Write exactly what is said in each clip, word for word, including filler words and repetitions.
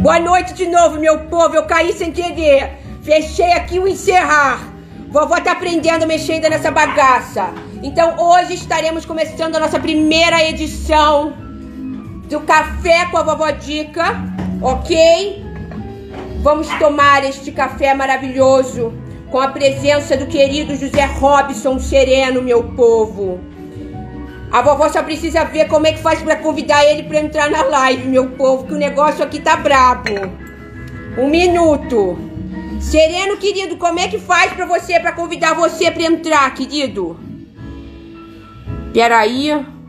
Boa noite de novo, meu povo. Eu caí sem querer. Fechei aqui o encerrar. Vovó tá aprendendo a mexer ainda nessa bagaça. Então hoje estaremos começando a nossa primeira edição do Café com a Vovó Dica, ok? Vamos tomar este café maravilhoso com a presença do querido José Robson Sereno, meu povo. A vovó só precisa ver como é que faz pra convidar ele pra entrar na live, meu povo, que o negócio aqui tá brabo. Um minuto. Sereno, querido, como é que faz pra você, pra convidar você pra entrar, querido? Peraí.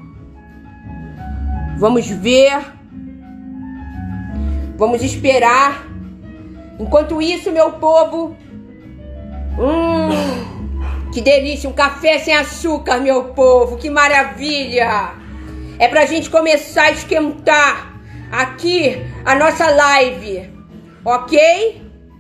Vamos ver. Vamos esperar. Enquanto isso, meu povo... Hum... Que delícia, um café sem açúcar, meu povo, que maravilha! É pra gente começar a esquentar aqui a nossa live, ok?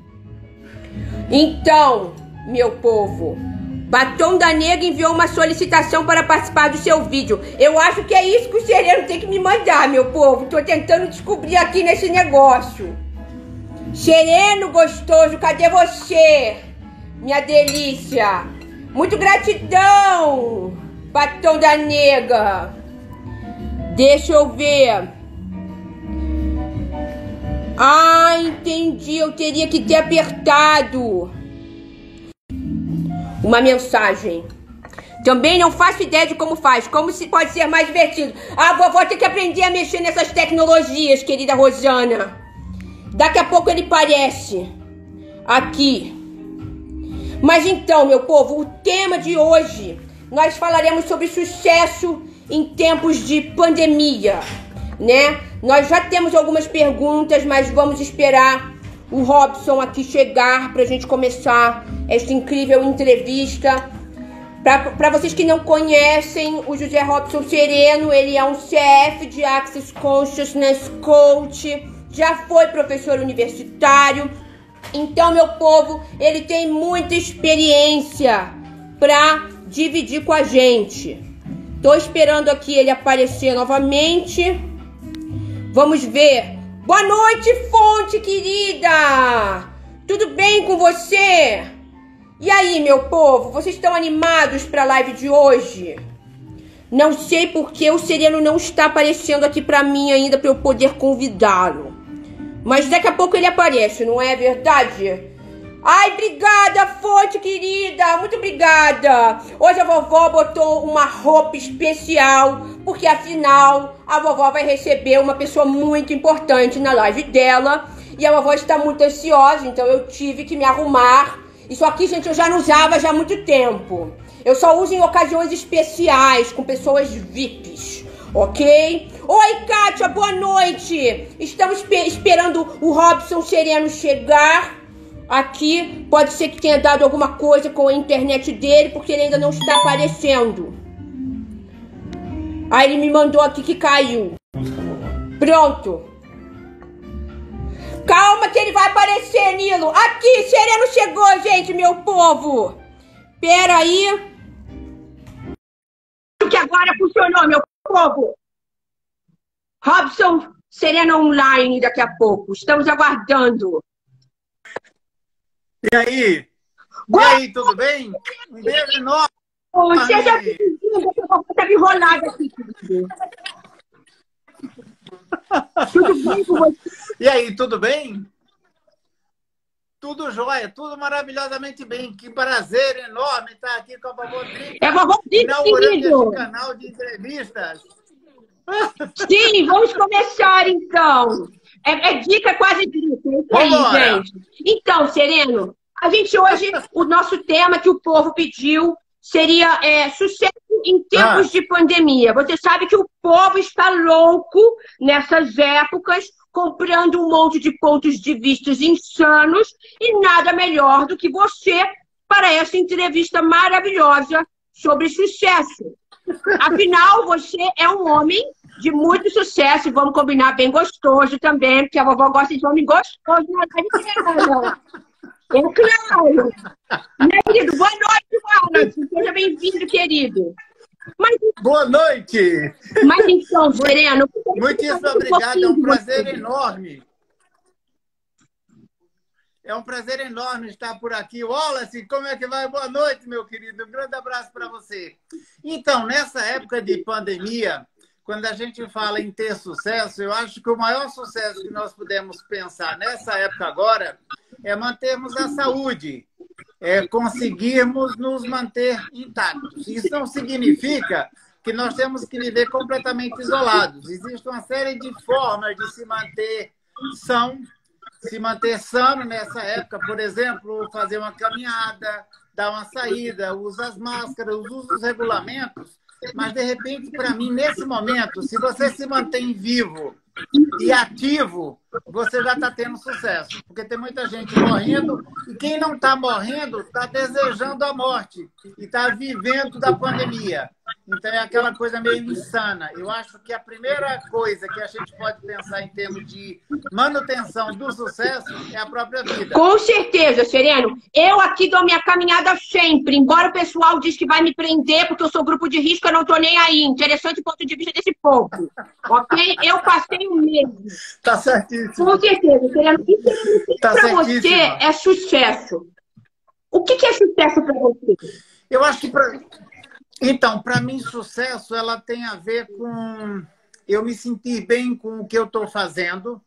Então, meu povo, Batom da Nega enviou uma solicitação para participar do seu vídeo. Eu acho que é isso que o Sereno tem que me mandar, meu povo. Tô tentando descobrir aqui nesse negócio. Sereno gostoso, cadê você? Minha delícia! Muito gratidão, Batom da Nega. Deixa eu ver. Ah, entendi. Eu teria que ter apertado uma mensagem. Também não faço ideia de como faz. Como se pode ser mais divertido. A vovó tem que aprender a mexer nessas tecnologias, querida Rosana. Daqui a pouco ele aparece aqui. Mas então, meu povo, o tema de hoje, nós falaremos sobre sucesso em tempos de pandemia, né? Nós já temos algumas perguntas, mas vamos esperar o Robson aqui chegar para a gente começar esta incrível entrevista. Para vocês que não conhecem, o José Robson Sereno, ele é um C F de Access Consciousness Coach, já foi professor universitário. Então, meu povo, ele tem muita experiência para dividir com a gente. Tô esperando aqui ele aparecer novamente. Vamos ver. Boa noite, Fonte, querida! Tudo bem com você? E aí, meu povo, vocês estão animados para a live de hoje? Não sei porque o Sereno não está aparecendo aqui para mim ainda para eu poder convidá-lo. Mas daqui a pouco ele aparece, não é verdade? Ai, obrigada, Fonte, querida. Muito obrigada. Hoje a vovó botou uma roupa especial, porque afinal a vovó vai receber uma pessoa muito importante na live dela. E a vovó está muito ansiosa, então eu tive que me arrumar. Isso aqui, gente, eu já não usava já há muito tempo. Eu só uso em ocasiões especiais, com pessoas V I Ps. Ok? Oi, Kátia, boa noite. Estamos esperando o Robson Sereno chegar aqui. Pode ser que tenha dado alguma coisa com a internet dele, porque ele ainda não está aparecendo. Aí ele me mandou aqui que caiu. Pronto. Calma que ele vai aparecer, Nilo. Aqui, Sereno chegou, gente, meu povo. Pera aí. Que agora funcionou, meu povo. Robson Sereno online daqui a pouco. Estamos aguardando. E aí? E aí, tudo bem? Um beijo enorme. Oh, seja bem-vindo. Eu vou estar enrolada aqui. Tudo bem com você? E aí, tudo bem? Tudo jóia, tudo maravilhosamente bem. Que prazer enorme estar aqui com a Vovó Drica. É a Vovó Drica, inaugurando esse canal de entrevistas. Sim, vamos começar então. É, é dica quase dica, é isso aí, gente. Então, Sereno, a gente hoje, o nosso tema que o povo pediu seria é, sucesso em tempos ah. de pandemia. Você sabe que o povo está louco nessas épocas, comprando um monte de pontos de vista insanos e nada melhor do que você para essa entrevista maravilhosa sobre sucesso. Afinal, você é um homem de muito sucesso e vamos combinar bem gostoso também, porque a vovó gosta de homem gostoso na live. É claro. Né, querido? Boa noite, Wallace. Seja bem-vindo, querido. Mas, boa noite. Mas então, Sereno... Muitíssimo obrigado, é um prazer enorme. É um prazer enorme estar por aqui. Wallace, como é que vai? Boa noite, meu querido. Um grande abraço para você. Então, nessa época de pandemia, quando a gente fala em ter sucesso, eu acho que o maior sucesso que nós podemos pensar nessa época agora é mantermos a saúde, é conseguirmos nos manter intactos. Isso não significa que nós temos que viver completamente isolados. Existe uma série de formas de se manter são, se manter sano nessa época. Por exemplo, fazer uma caminhada, dar uma saída, usar as máscaras, usa os regulamentos. Mas, de repente, para mim, nesse momento, se você se mantém vivo e ativo, você já está tendo sucesso. Porque tem muita gente morrendo e quem não está morrendo está desejando a morte e está vivendo da pandemia. Então, é aquela coisa meio insana. Eu acho que a primeira coisa que a gente pode pensar em termos de manutenção do sucesso é a própria vida. Com certeza, Sereno. Eu aqui dou minha caminhada sempre. Embora o pessoal diz que vai me prender porque eu sou grupo de risco, eu não estou nem aí. Interessante o ponto de vista desse ponto. Ok? Eu passei o mesmo. Tá certíssimo. Com certeza, Sereno. E o que tá para você é sucesso? O que é sucesso para você? Eu acho que... Pra... Então, para mim, sucesso ela tem a ver com eu me sentir bem com o que eu estou fazendo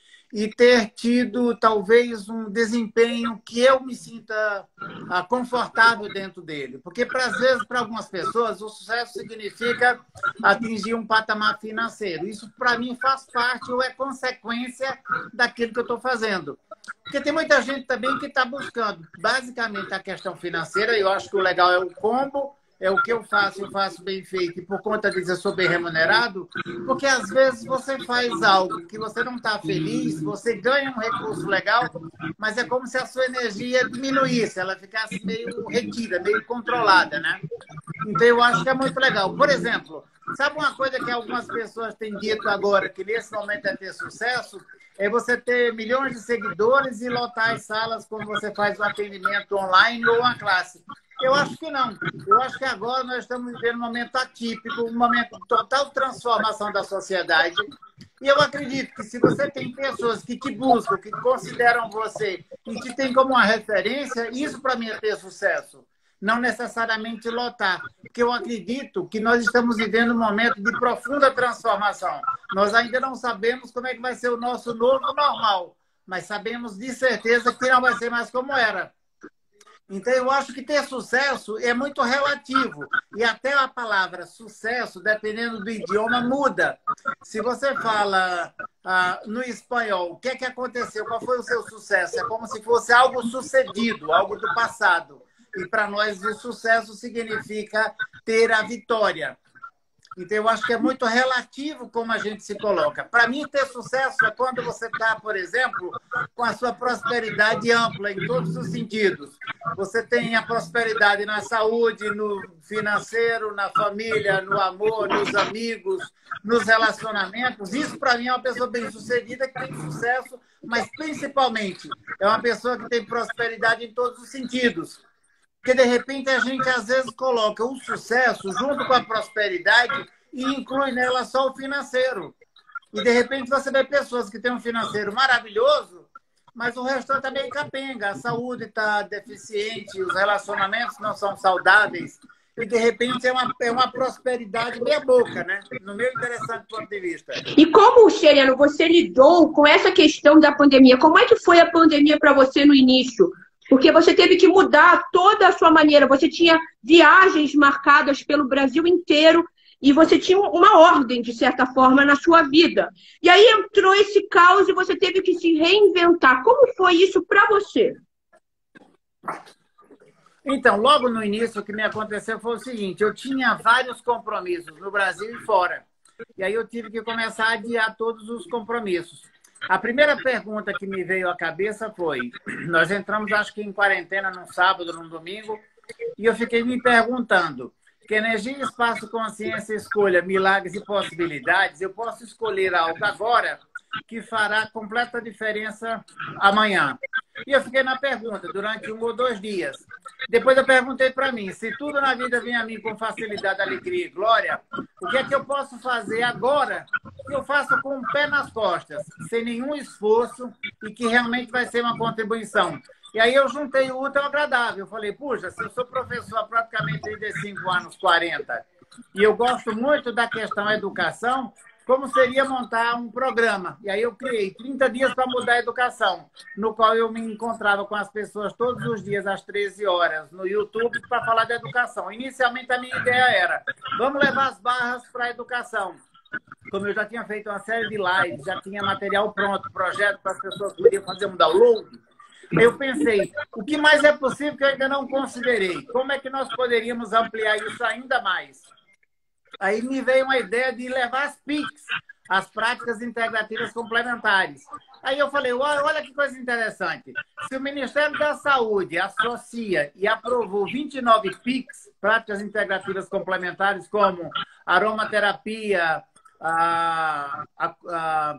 e ter tido, talvez, um desempenho que eu me sinta ah, confortável dentro dele. Porque, pra, às vezes, para algumas pessoas, o sucesso significa atingir um patamar financeiro. Isso, para mim, faz parte ou é consequência daquilo que eu estou fazendo. Porque tem muita gente também que está buscando, basicamente, a questão financeira. Eu acho que o legal é o combo. É o que eu faço, eu faço bem feito, e por conta disso eu sou bem remunerado, porque às vezes você faz algo que você não está feliz, você ganha um recurso legal, mas é como se a sua energia diminuísse, ela ficasse meio retida, meio controlada, né? Então eu acho que é muito legal. Por exemplo, sabe uma coisa que algumas pessoas têm dito agora, que nesse momento é ter sucesso? É você ter milhões de seguidores e lotar as salas quando você faz um atendimento online ou uma classe. Eu acho que não. Eu acho que agora nós estamos vivendo um momento atípico, um momento de total transformação da sociedade. E eu acredito que se você tem pessoas que te buscam, que consideram você e te tem como uma referência, isso para mim é ter sucesso. Não necessariamente lotar. Porque eu acredito que nós estamos vivendo um momento de profunda transformação. Nós ainda não sabemos como é que vai ser o nosso novo normal, mas sabemos de certeza que não vai ser mais como era. Então, eu acho que ter sucesso é muito relativo. E até a palavra sucesso, dependendo do idioma, muda. Se você fala ah, no espanhol, o que é que aconteceu? Qual foi o seu sucesso? É como se fosse algo sucedido, algo do passado. E para nós, o sucesso significa ter a vitória. Então, eu acho que é muito relativo como a gente se coloca. Para mim, ter sucesso é quando você está, por exemplo, com a sua prosperidade ampla em todos os sentidos. Você tem a prosperidade na saúde, no financeiro, na família, no amor, nos amigos, nos relacionamentos. Isso, para mim, é uma pessoa bem-sucedida que tem sucesso, mas, principalmente, é uma pessoa que tem prosperidade em todos os sentidos. Porque, de repente, a gente, às vezes, coloca o sucesso junto com a prosperidade e inclui nela só o financeiro. E, de repente, você vê pessoas que têm um financeiro maravilhoso, mas o restante está meio capenga. A saúde está deficiente, os relacionamentos não são saudáveis. E, de repente, é uma, é uma prosperidade meia boca, né? No meu interessante ponto de vista. E como, Sereno, você lidou com essa questão da pandemia? Como é que foi a pandemia para você no início? Porque você teve que mudar toda a sua maneira. Você tinha viagens marcadas pelo Brasil inteiro e você tinha uma ordem, de certa forma, na sua vida. E aí entrou esse caos e você teve que se reinventar. Como foi isso para você? Então, logo no início, o que me aconteceu foi o seguinte. Eu tinha vários compromissos no Brasil e fora. E aí eu tive que começar a adiar todos os compromissos. A primeira pergunta que me veio à cabeça foi, nós entramos acho que em quarentena num sábado, num domingo, e eu fiquei me perguntando, que energia, espaço, consciência, escolha, milagres e possibilidades, eu posso escolher algo agora que fará completa diferença amanhã. E eu fiquei na pergunta durante um ou dois dias. Depois eu perguntei para mim, se tudo na vida vem a mim com facilidade, alegria e glória, o que é que eu posso fazer agora que eu faço com o pé nas costas, sem nenhum esforço e que realmente vai ser uma contribuição. E aí eu juntei o útil ao agradável. Eu falei, puxa, se eu sou professor há praticamente trinta e cinco anos, quarenta, e eu gosto muito da questão educação, como seria montar um programa? E aí eu criei trinta dias para mudar a educação, no qual eu me encontrava com as pessoas todos os dias às treze horas no YouTube para falar de educação. Inicialmente a minha ideia era, vamos levar as barras para a educação. Como eu já tinha feito uma série de lives, já tinha material pronto, projeto para as pessoas poderem fazer um download, eu pensei, o que mais é possível que eu ainda não considerei? Como é que nós poderíamos ampliar isso ainda mais? Aí me veio uma ideia de levar as P I Cs, as práticas integrativas complementares. Aí eu falei, olha, olha que coisa interessante. Se o Ministério da Saúde associa e aprovou vinte e nove P I Cs, práticas integrativas complementares, como aromaterapia, a, a, a,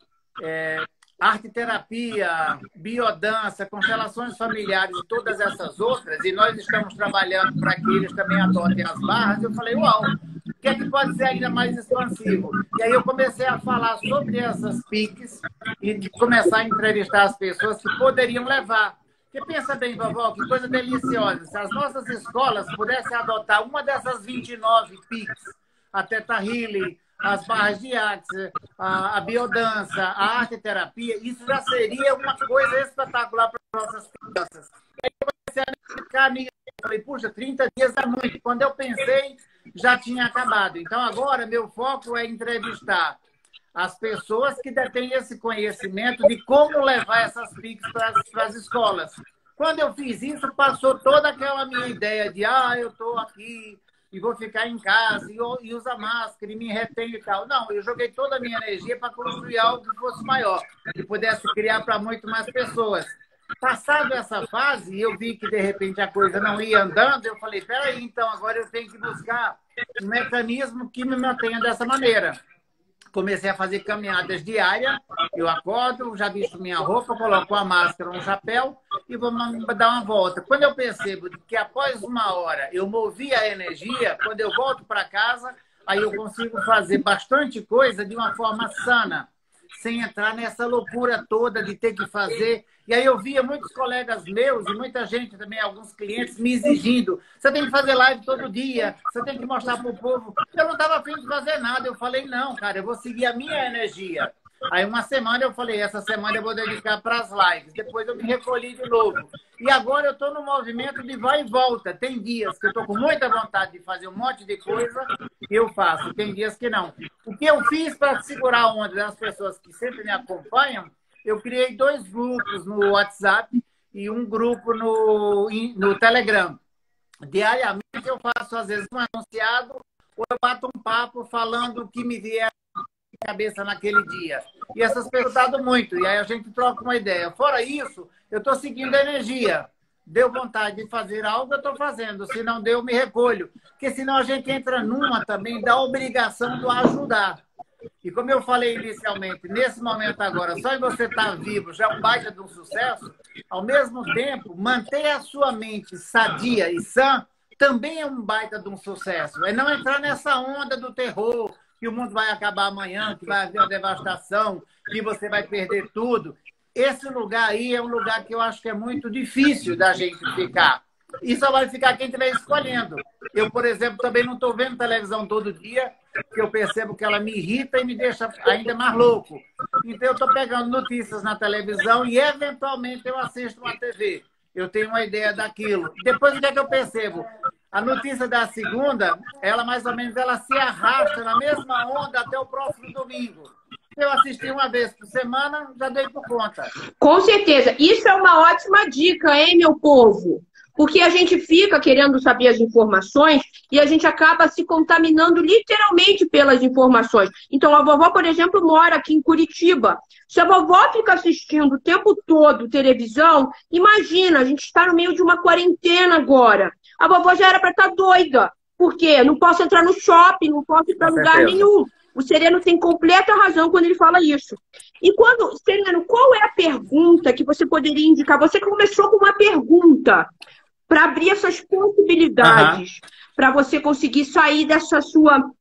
é, arte-terapia, biodança, constelações familiares e todas essas outras, e nós estamos trabalhando para que eles também adotem as barras, eu falei, uau, o que é que pode ser ainda mais expansivo? E aí eu comecei a falar sobre essas P I Cs e de começar a entrevistar as pessoas que poderiam levar. Porque pensa bem, vovó, que coisa deliciosa. Se as nossas escolas pudessem adotar uma dessas vinte e nove P I Cs, a Theta Healing, as barras de arte, a, a biodança, a arte-terapia, isso já seria uma coisa espetacular para as nossas crianças. E aí eu comecei a explicar a minha... Eu falei, puxa, trinta dias é muito. Quando eu pensei, já tinha acabado. Então, agora, meu foco é entrevistar as pessoas que detêm esse conhecimento de como levar essas P I Cs para as escolas. Quando eu fiz isso, passou toda aquela minha ideia de, ah, eu estou aqui e vou ficar em casa, e, e usa máscara, e me retém e tal. Não, eu joguei toda a minha energia para construir algo que fosse maior, que pudesse criar para muito mais pessoas. Passado essa fase, eu vi que, de repente, a coisa não ia andando, eu falei, peraí, então, agora eu tenho que buscar um mecanismo que me mantenha dessa maneira. Comecei a fazer caminhadas diárias, eu acordo, já visto minha roupa, coloco a máscara, um chapéu e vou dar uma volta. Quando eu percebo que após uma hora eu movi a energia, quando eu volto para casa, aí eu consigo fazer bastante coisa de uma forma sana, sem entrar nessa loucura toda de ter que fazer. E aí eu via muitos colegas meus e muita gente também, alguns clientes, me exigindo. Você tem que fazer live todo dia, você tem que mostrar para o povo. Eu não estava afim de fazer nada. Eu falei, não, cara, eu vou seguir a minha energia. Aí uma semana eu falei, essa semana eu vou dedicar para as lives. Depois eu me recolhi de novo. E agora eu estou no movimento de vai e volta. Tem dias que eu estou com muita vontade de fazer um monte de coisa e eu faço. Tem dias que não. O que eu fiz para segurar a onda das pessoas que sempre me acompanham, eu criei dois grupos no WhatsApp e um grupo no, no Telegram. Diariamente eu faço, às vezes, um anunciado ou eu bato um papo falando o que me vier à cabeça naquele dia. E essas pessoas têm dado muito, e aí a gente troca uma ideia. Fora isso, eu estou seguindo a energia. Deu vontade de fazer algo, eu estou fazendo. Se não deu, eu me recolho. Porque senão a gente entra numa também da obrigação do ajudar. E como eu falei inicialmente, nesse momento agora, só em você estar vivo já é um baita de um sucesso, ao mesmo tempo, manter a sua mente sadia e sã também é um baita de um sucesso. É não entrar nessa onda do terror, que o mundo vai acabar amanhã, que vai haver uma devastação, que você vai perder tudo. Esse lugar aí é um lugar que eu acho que é muito difícil da gente ficar. E só vai ficar quem estiver escolhendo. Eu, por exemplo, também não estou vendo televisão todo dia, porque eu percebo que ela me irrita e me deixa ainda mais louco. Então, eu estou pegando notícias na televisão e, eventualmente, eu assisto uma T V. Eu tenho uma ideia daquilo. Depois, o que é que eu percebo? A notícia da segunda, ela mais ou menos ela se arrasta na mesma onda até o próximo domingo. Eu assisti uma vez por semana, já dei por conta. Com certeza. Isso é uma ótima dica, hein, meu povo? Porque a gente fica querendo saber as informações e a gente acaba se contaminando literalmente pelas informações. Então, a vovó, por exemplo, mora aqui em Curitiba. Se a vovó fica assistindo o tempo todo televisão, imagina, a gente está no meio de uma quarentena agora. A vovó já era para estar doida. Por quê? Não posso entrar no shopping, não posso ir para lugar nenhum. O Sereno tem completa razão quando ele fala isso. E quando, Sereno, qual é a pergunta que você poderia indicar? Você começou com uma pergunta para abrir essas possibilidades, uhum, para você conseguir sair dessa sua,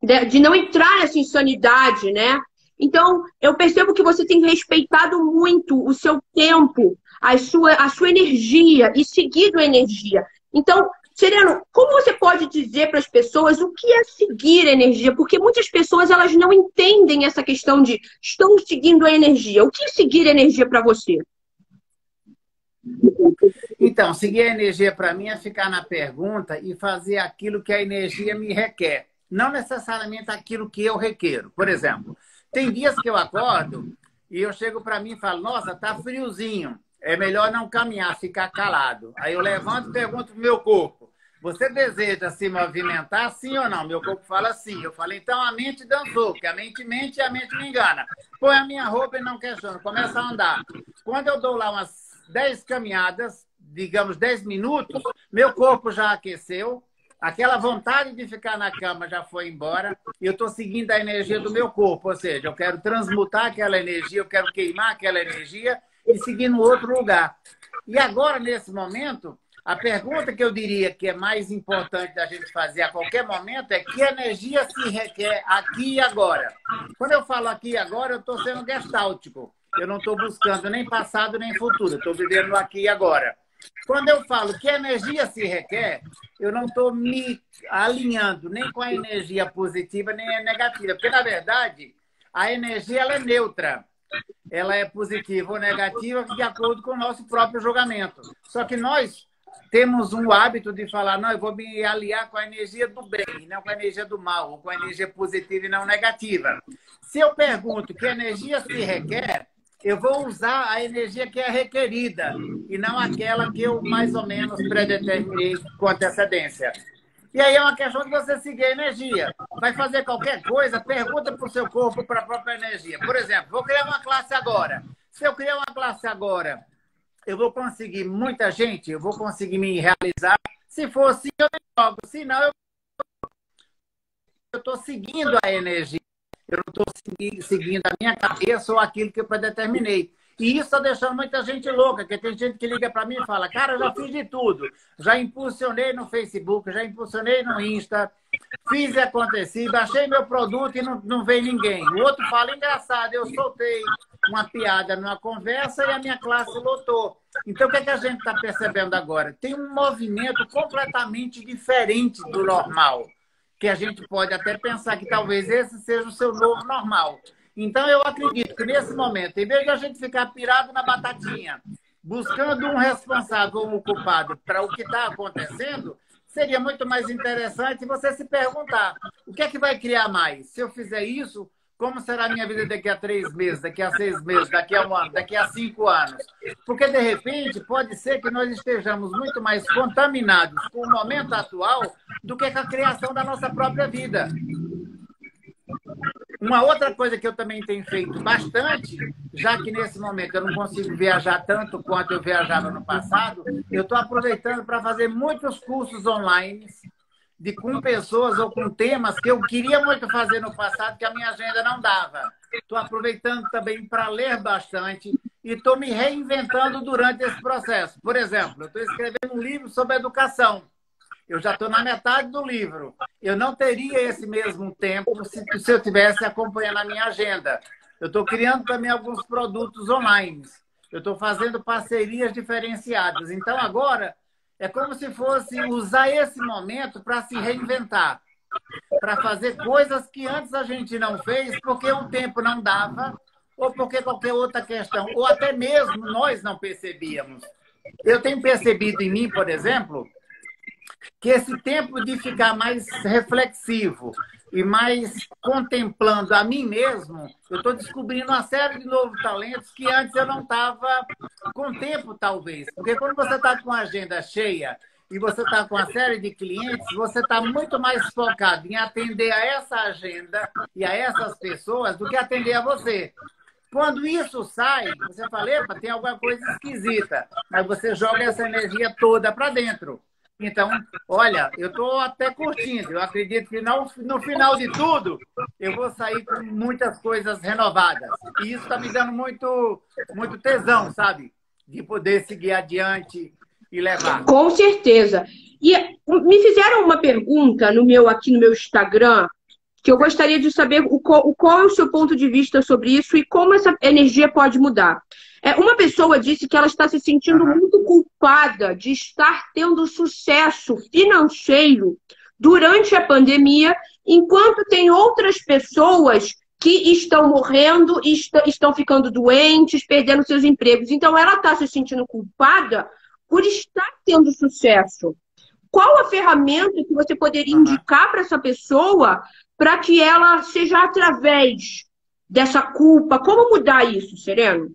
de, de não entrar nessa insanidade, né? Então, eu percebo que você tem respeitado muito o seu tempo, a sua, a sua energia e seguido a energia. Então, Sereno, como você pode dizer para as pessoas o que é seguir a energia? Porque muitas pessoas elas não entendem essa questão de estão seguindo a energia. O que é seguir a energia para você? Então, seguir a energia para mim é ficar na pergunta e fazer aquilo que a energia me requer. Não necessariamente aquilo que eu requero. Por exemplo, tem dias que eu acordo e eu chego para mim e falo, nossa, tá friozinho. É melhor não caminhar, ficar calado. Aí eu levanto e pergunto pro meu corpo, você deseja se movimentar, sim ou não? Meu corpo fala sim. Eu falo, então a mente dançou, porque a mente mente e a mente me engana. Põe a minha roupa e não questiona, começa a andar. Quando eu dou lá umas dez caminhadas, digamos dez minutos, meu corpo já aqueceu, aquela vontade de ficar na cama já foi embora e eu estou seguindo a energia do meu corpo. Ou seja, eu quero transmutar aquela energia, eu quero queimar aquela energia e seguir no outro lugar. E agora, nesse momento, a pergunta que eu diria que é mais importante da gente fazer a qualquer momento é que energia se requer aqui e agora. Quando eu falo aqui e agora, eu estou sendo gestáltico. Eu não estou buscando nem passado nem futuro. Estou vivendo aqui e agora. Quando eu falo que energia se requer, eu não estou me alinhando nem com a energia positiva nem a negativa. Porque, na verdade, a energia ela é neutra. Ela é positiva ou negativa de acordo com o nosso próprio julgamento. Só que nós temos um hábito de falar, não, eu vou me aliar com a energia do bem, não com a energia do mal, ou com a energia positiva e não negativa. Se eu pergunto que energia se requer, eu vou usar a energia que é requerida e não aquela que eu mais ou menos predeterminei com antecedência. E aí é uma questão de você seguir a energia. Vai fazer qualquer coisa, pergunta para o seu corpo, para a própria energia. Por exemplo, vou criar uma classe agora. Se eu criar uma classe agora, eu vou conseguir muita gente, eu vou conseguir me realizar. Se for assim, eu jogo. Se não, eu estou seguindo a energia. Eu não estou seguindo a minha cabeça ou aquilo que eu predeterminei. E isso está deixando muita gente louca, porque tem gente que liga para mim e fala, cara, eu já fiz de tudo. Já impulsionei no Facebook, já impulsionei no Insta, fiz e aconteci, baixei meu produto e não, não veio ninguém. O outro fala, engraçado, eu soltei uma piada numa conversa e a minha classe lotou. Então, o que, é que a gente está percebendo agora? Tem um movimento completamente diferente do normal, que a gente pode até pensar que talvez esse seja o seu novo normal. Então, eu acredito que nesse momento, em vez de a gente ficar pirado na batatinha, buscando um responsável ou um culpado para o que está acontecendo, seria muito mais interessante você se perguntar, o que é que vai criar mais? Se eu fizer isso, como será a minha vida daqui a três meses, daqui a seis meses, daqui a um ano, daqui a cinco anos? Porque, de repente, pode ser que nós estejamos muito mais contaminados com o momento atual do que com a criação da nossa própria vida. Uma outra coisa que eu também tenho feito bastante, já que nesse momento eu não consigo viajar tanto quanto eu viajava no passado, eu estou aproveitando para fazer muitos cursos online de, com pessoas ou com temas que eu queria muito fazer no passado, que a minha agenda não dava. Estou aproveitando também para ler bastante e estou me reinventando durante esse processo. Por exemplo, eu estou escrevendo um livro sobre educação. Eu já estou na metade do livro. Eu não teria esse mesmo tempo se, se eu tivesse acompanhando a minha agenda. Eu estou criando também alguns produtos online. Eu estou fazendo parcerias diferenciadas. Então, agora, é como se fosse usar esse momento para se reinventar, para fazer coisas que antes a gente não fez porque o tempo não dava ou porque qualquer outra questão, ou até mesmo nós não percebíamos. Eu tenho percebido em mim, por exemplo, que esse tempo de ficar mais reflexivo e mais contemplando a mim mesmo, eu estou descobrindo uma série de novos talentos que antes eu não estava com tempo, talvez. Porque quando você está com a agenda cheia e você está com uma série de clientes, você está muito mais focado em atender a essa agenda e a essas pessoas do que atender a você. Quando isso sai, você fala, epa, tem alguma coisa esquisita, mas você joga essa energia toda para dentro. Então, olha, eu estou até curtindo. Eu acredito que no, no final de tudo, eu vou sair com muitas coisas renovadas. E isso está me dando muito, muito tesão, sabe? De poder seguir adiante e levar. Com certeza. E me fizeram uma pergunta no meu, aqui no meu Instagram, que eu gostaria de saber o qual, o qual é o seu ponto de vista sobre isso e como essa energia pode mudar. É, uma pessoa disse que ela está se sentindo Aham. muito culpada de estar tendo sucesso financeiro durante a pandemia, enquanto tem outras pessoas que estão morrendo, est estão ficando doentes, perdendo seus empregos. Então, ela está se sentindo culpada por estar tendo sucesso. Qual a ferramenta que você poderia Aham. indicar para essa pessoa para que ela seja através dessa culpa? Como mudar isso, Sereno?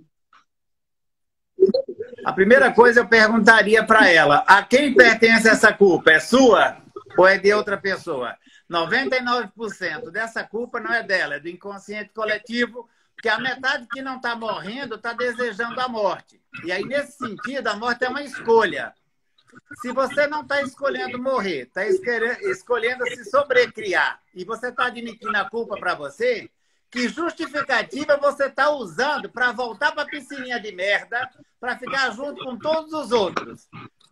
A primeira coisa eu perguntaria para ela, a quem pertence essa culpa? É sua ou é de outra pessoa? noventa e nove por cento dessa culpa não é dela, é do inconsciente coletivo, porque a metade que não está morrendo está desejando a morte. E aí, nesse sentido, a morte é uma escolha. Se você não está escolhendo morrer, está escolhendo se sobrecriar, e você está admitindo a culpa para você, que justificativa você está usando para voltar para a piscininha de merda, para ficar junto com todos os outros?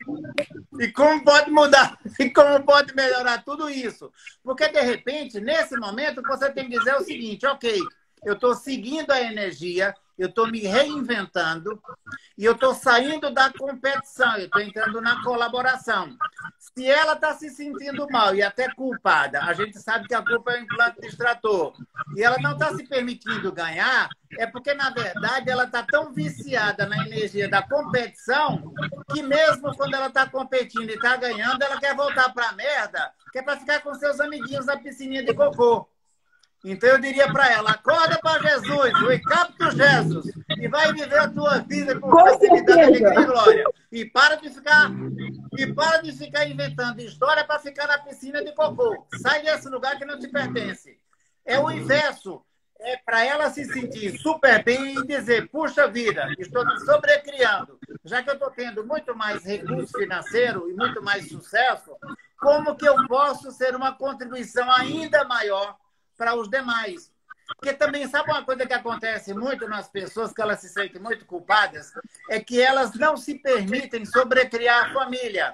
E como pode mudar? E como pode melhorar tudo isso? Porque, de repente, nesse momento, você tem que dizer o seguinte, ok, eu estou seguindo a energia, eu estou me reinventando e eu estou saindo da competição, eu estou entrando na colaboração. Se ela está se sentindo mal e até culpada, a gente sabe que a culpa é um implante distrator, e ela não está se permitindo ganhar, é porque, na verdade, ela está tão viciada na energia da competição que mesmo quando ela está competindo e está ganhando, ela quer voltar para a merda, que é para ficar com seus amiguinhos na piscininha de cocô. Então eu diria para ela, acorda para Jesus, oi, capto Jesus, e vai viver a tua vida com facilidade, alegria e glória. E para de ficar, e para de ficar inventando história para ficar na piscina de cocô. Sai desse lugar que não te pertence. É o inverso. É para ela se sentir super bem e dizer, puxa vida, estou me sobrecriando. Já que eu estou tendo muito mais recurso financeiro e muito mais sucesso, como que eu posso ser uma contribuição ainda maior para os demais? Porque também, sabe uma coisa que acontece muito nas pessoas, que elas se sentem muito culpadas? É que elas não se permitem sobrecriar a família.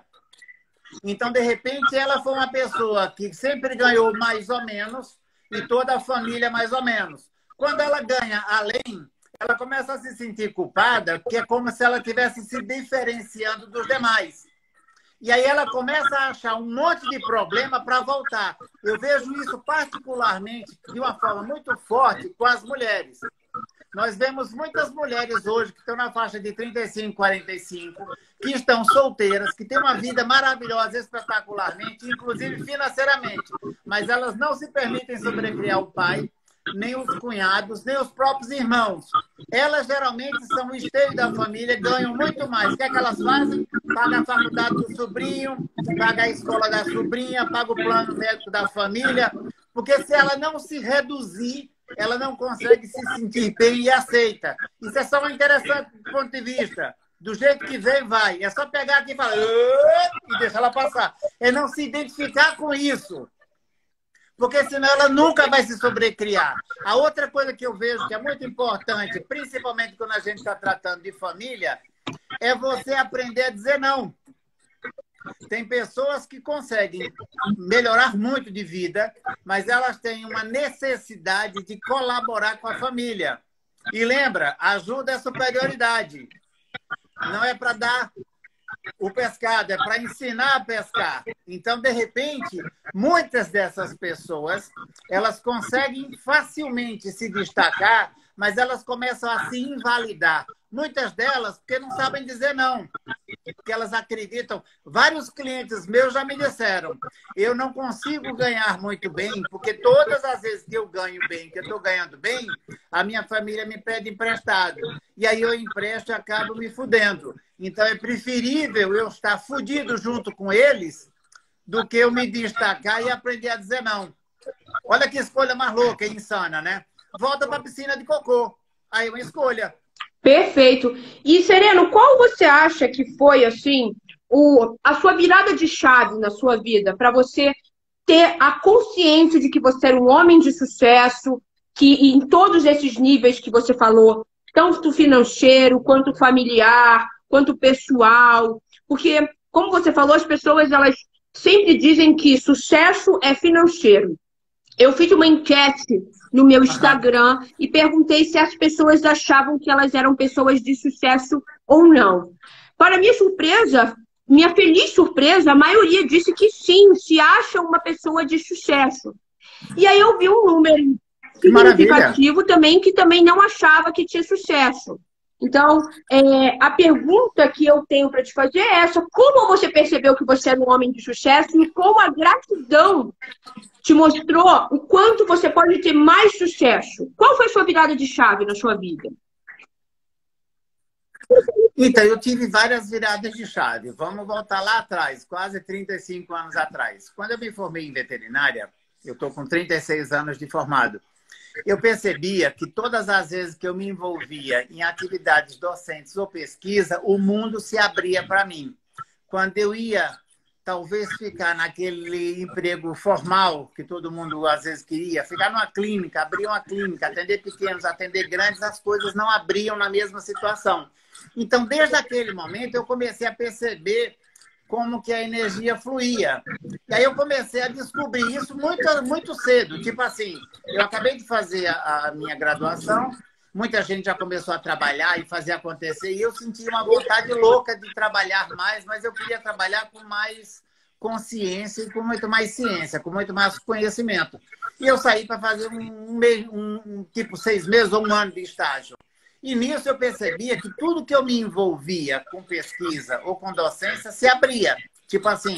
Então, de repente, ela foi uma pessoa que sempre ganhou mais ou menos e toda a família mais ou menos. Quando ela ganha além, ela começa a se sentir culpada, que é como se ela estivesse se diferenciando dos demais. E aí ela começa a achar um monte de problema para voltar. Eu vejo isso particularmente de uma forma muito forte com as mulheres. Nós vemos muitas mulheres hoje que estão na faixa de trinta e cinco, quarenta e cinco, que estão solteiras, que têm uma vida maravilhosa, espetacularmente, inclusive financeiramente. Mas elas não se permitem sobrecriar o pai, nem os cunhados, nem os próprios irmãos. Elas geralmente são o esteio da família, ganham muito mais. O que é que elas fazem? Paga a faculdade do sobrinho, paga a escola da sobrinha, paga o plano médico da família. Porque se ela não se reduzir, ela não consegue se sentir bem e aceita. Isso é só um interessante ponto de vista. Do jeito que vem, vai. É só pegar aqui e falar e deixar ela passar. É não se identificar com isso. Porque senão ela nunca vai se sobrecriar. A outra coisa que eu vejo que é muito importante, principalmente quando a gente está tratando de família, é você aprender a dizer não. Tem pessoas que conseguem melhorar muito de vida, mas elas têm uma necessidade de colaborar com a família. E lembra, ajuda é superioridade. Não é para dar o pescado, é para ensinar a pescar. Então, de repente, muitas dessas pessoas, elas conseguem facilmente se destacar, mas elas começam a se invalidar. Muitas delas porque não sabem dizer não. Porque elas acreditam. Vários clientes meus já me disseram, eu não consigo ganhar muito bem, porque todas as vezes que eu ganho bem, que eu estou ganhando bem, a minha família me pede emprestado. E aí eu empresto e acabo me fudendo. Então é preferível eu estar fudido junto com eles do que eu me destacar e aprender a dizer não. Olha que escolha mais louca e insana, né? Volta para a piscina de cocô. Aí uma escolha. Perfeito. E, Sereno, qual você acha que foi, assim, o, a sua virada de chave na sua vida para você ter a consciência de que você era um homem de sucesso, que em todos esses níveis que você falou, tanto financeiro, quanto familiar, quanto pessoal? Porque, como você falou, as pessoas elas sempre dizem que sucesso é financeiro. Eu fiz uma enquete no meu Aham. Instagram e perguntei se as pessoas achavam que elas eram pessoas de sucesso ou não. Para minha surpresa, minha feliz surpresa, a maioria disse que sim, se acha uma pessoa de sucesso. E aí eu vi um número Que maravilha! significativo também que também não achava que tinha sucesso. Então, é, a pergunta que eu tenho para te fazer é essa: como você percebeu que você era um homem de sucesso e como a gratidão te mostrou o quanto você pode ter mais sucesso? Qual foi a sua virada de chave na sua vida? Então, eu tive várias viradas de chave. Vamos voltar lá atrás, quase trinta e cinco anos atrás. Quando eu me formei em veterinária, eu estou com trinta e seis anos de formado, eu percebia que todas as vezes que eu me envolvia em atividades docentes ou pesquisa, o mundo se abria para mim. Quando eu ia, talvez, ficar naquele emprego formal que todo mundo às vezes queria, ficar numa clínica, abrir uma clínica, atender pequenos, atender grandes, as coisas não abriam na mesma situação. Então, desde aquele momento, eu comecei a perceber como que a energia fluía. E aí eu comecei a descobrir isso muito, muito cedo. Tipo assim, eu acabei de fazer a, a minha graduação, muita gente já começou a trabalhar e fazer acontecer, e eu senti uma vontade louca de trabalhar mais, mas eu queria trabalhar com mais consciência e com muito mais ciência, com muito mais conhecimento. E eu saí para fazer um, um, um tipo seis meses ou um ano de estágio. E nisso eu percebia que tudo que eu me envolvia com pesquisa ou com docência se abria. Tipo assim,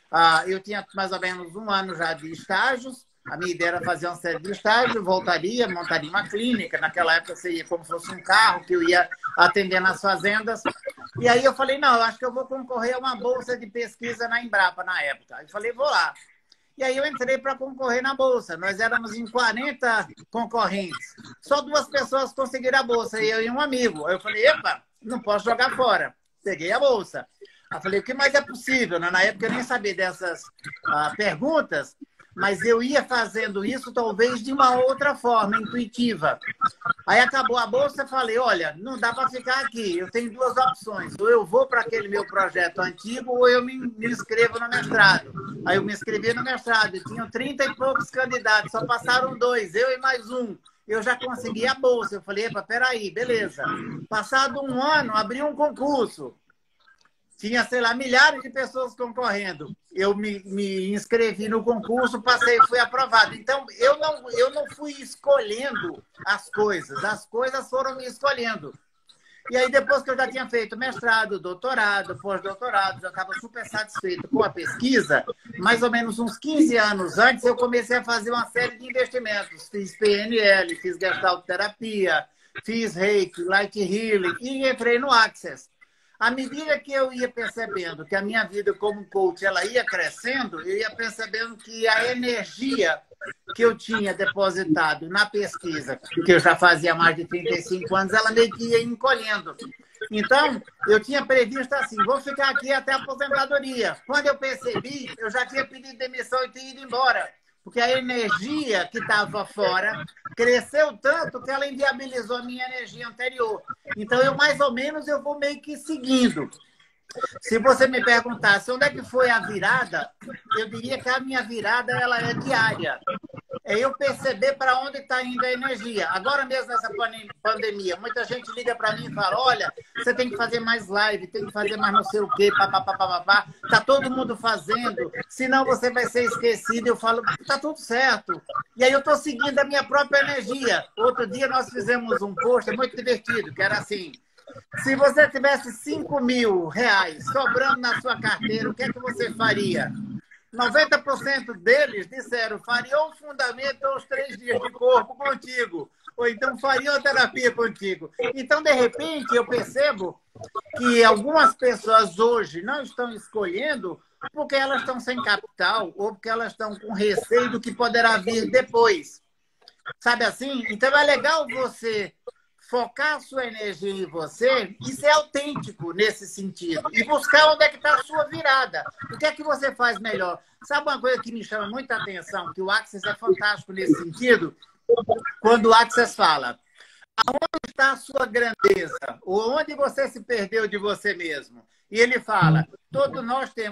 eu tinha mais ou menos um ano já de estágios, a minha ideia era fazer uma série de estágios, voltaria, montaria uma clínica, naquela época seria como se fosse um carro que eu ia atender nas fazendas. E aí eu falei, não, eu acho que eu vou concorrer a uma bolsa de pesquisa na Embrapa na época. Aí eu falei, vou lá. E aí eu entrei para concorrer na bolsa. Nós éramos em quarenta concorrentes. Só duas pessoas conseguiram a bolsa, eu e um amigo. Aí eu falei, epa, não posso jogar fora. Peguei a bolsa. Aí eu falei, o que mais é possível? Na época eu nem sabia dessas ah, perguntas, mas eu ia fazendo isso talvez de uma outra forma, intuitiva. Aí acabou a bolsa e falei, olha, não dá para ficar aqui. Eu tenho duas opções. Ou eu vou para aquele meu projeto antigo ou eu me, me inscrevo no mestrado. Aí eu me inscrevi no mestrado. Tinham trinta e poucos candidatos. Só passaram dois, eu e mais um. Eu já consegui a bolsa. Eu falei, epa, peraí, beleza. Passado um ano, abri um concurso. Tinha, sei lá, milhares de pessoas concorrendo. Eu me, me inscrevi no concurso, passei, fui aprovado. Então, eu não, eu não fui escolhendo as coisas. As coisas foram me escolhendo. E aí, depois que eu já tinha feito mestrado, doutorado, pós-doutorado, já estava super satisfeito com a pesquisa, mais ou menos uns quinze anos antes, eu comecei a fazer uma série de investimentos. Fiz P N L, fiz Gestalt terapia, fiz Reiki, Light Healing e entrei no Access. À medida que eu ia percebendo que a minha vida como coach ela ia crescendo, eu ia percebendo que a energia que eu tinha depositado na pesquisa, que eu já fazia mais de trinta e cinco anos, ela meio que ia encolhendo. Então, eu tinha previsto assim, vou ficar aqui até a aposentadoria. Quando eu percebi, eu já tinha pedido demissão e tinha ido embora. Porque a energia que estava fora cresceu tanto que ela inviabilizou a minha energia anterior. Então, eu mais ou menos eu vou meio que seguindo. Se você me perguntasse onde é que foi a virada, eu diria que a minha virada ela é diária. É eu perceber para onde está indo a energia. Agora mesmo nessa pandemia, muita gente liga para mim e fala, olha, você tem que fazer mais live, tem que fazer mais não sei o quê, papapá, está todo mundo fazendo, senão você vai ser esquecido. Eu falo, está tudo certo. E aí eu estou seguindo a minha própria energia. Outro dia nós fizemos um post muito divertido, que era assim, se você tivesse cinco mil reais sobrando na sua carteira, o que é que você faria? noventa por cento deles disseram fariam um fundamento ou os três dias de corpo contigo. Ou então fariam a terapia contigo. Então, de repente, eu percebo que algumas pessoas hoje não estão escolhendo porque elas estão sem capital ou porque elas estão com receio do que poderá vir depois. Sabe assim? Então, é legal você focar a sua energia em você e ser autêntico nesse sentido. E buscar onde é que está a sua virada. O que é que você faz melhor? Sabe uma coisa que me chama muita atenção, que o Access é fantástico nesse sentido? Quando o Access fala, aonde está a sua grandeza? Ou onde você se perdeu de você mesmo? E ele fala, todos nós temos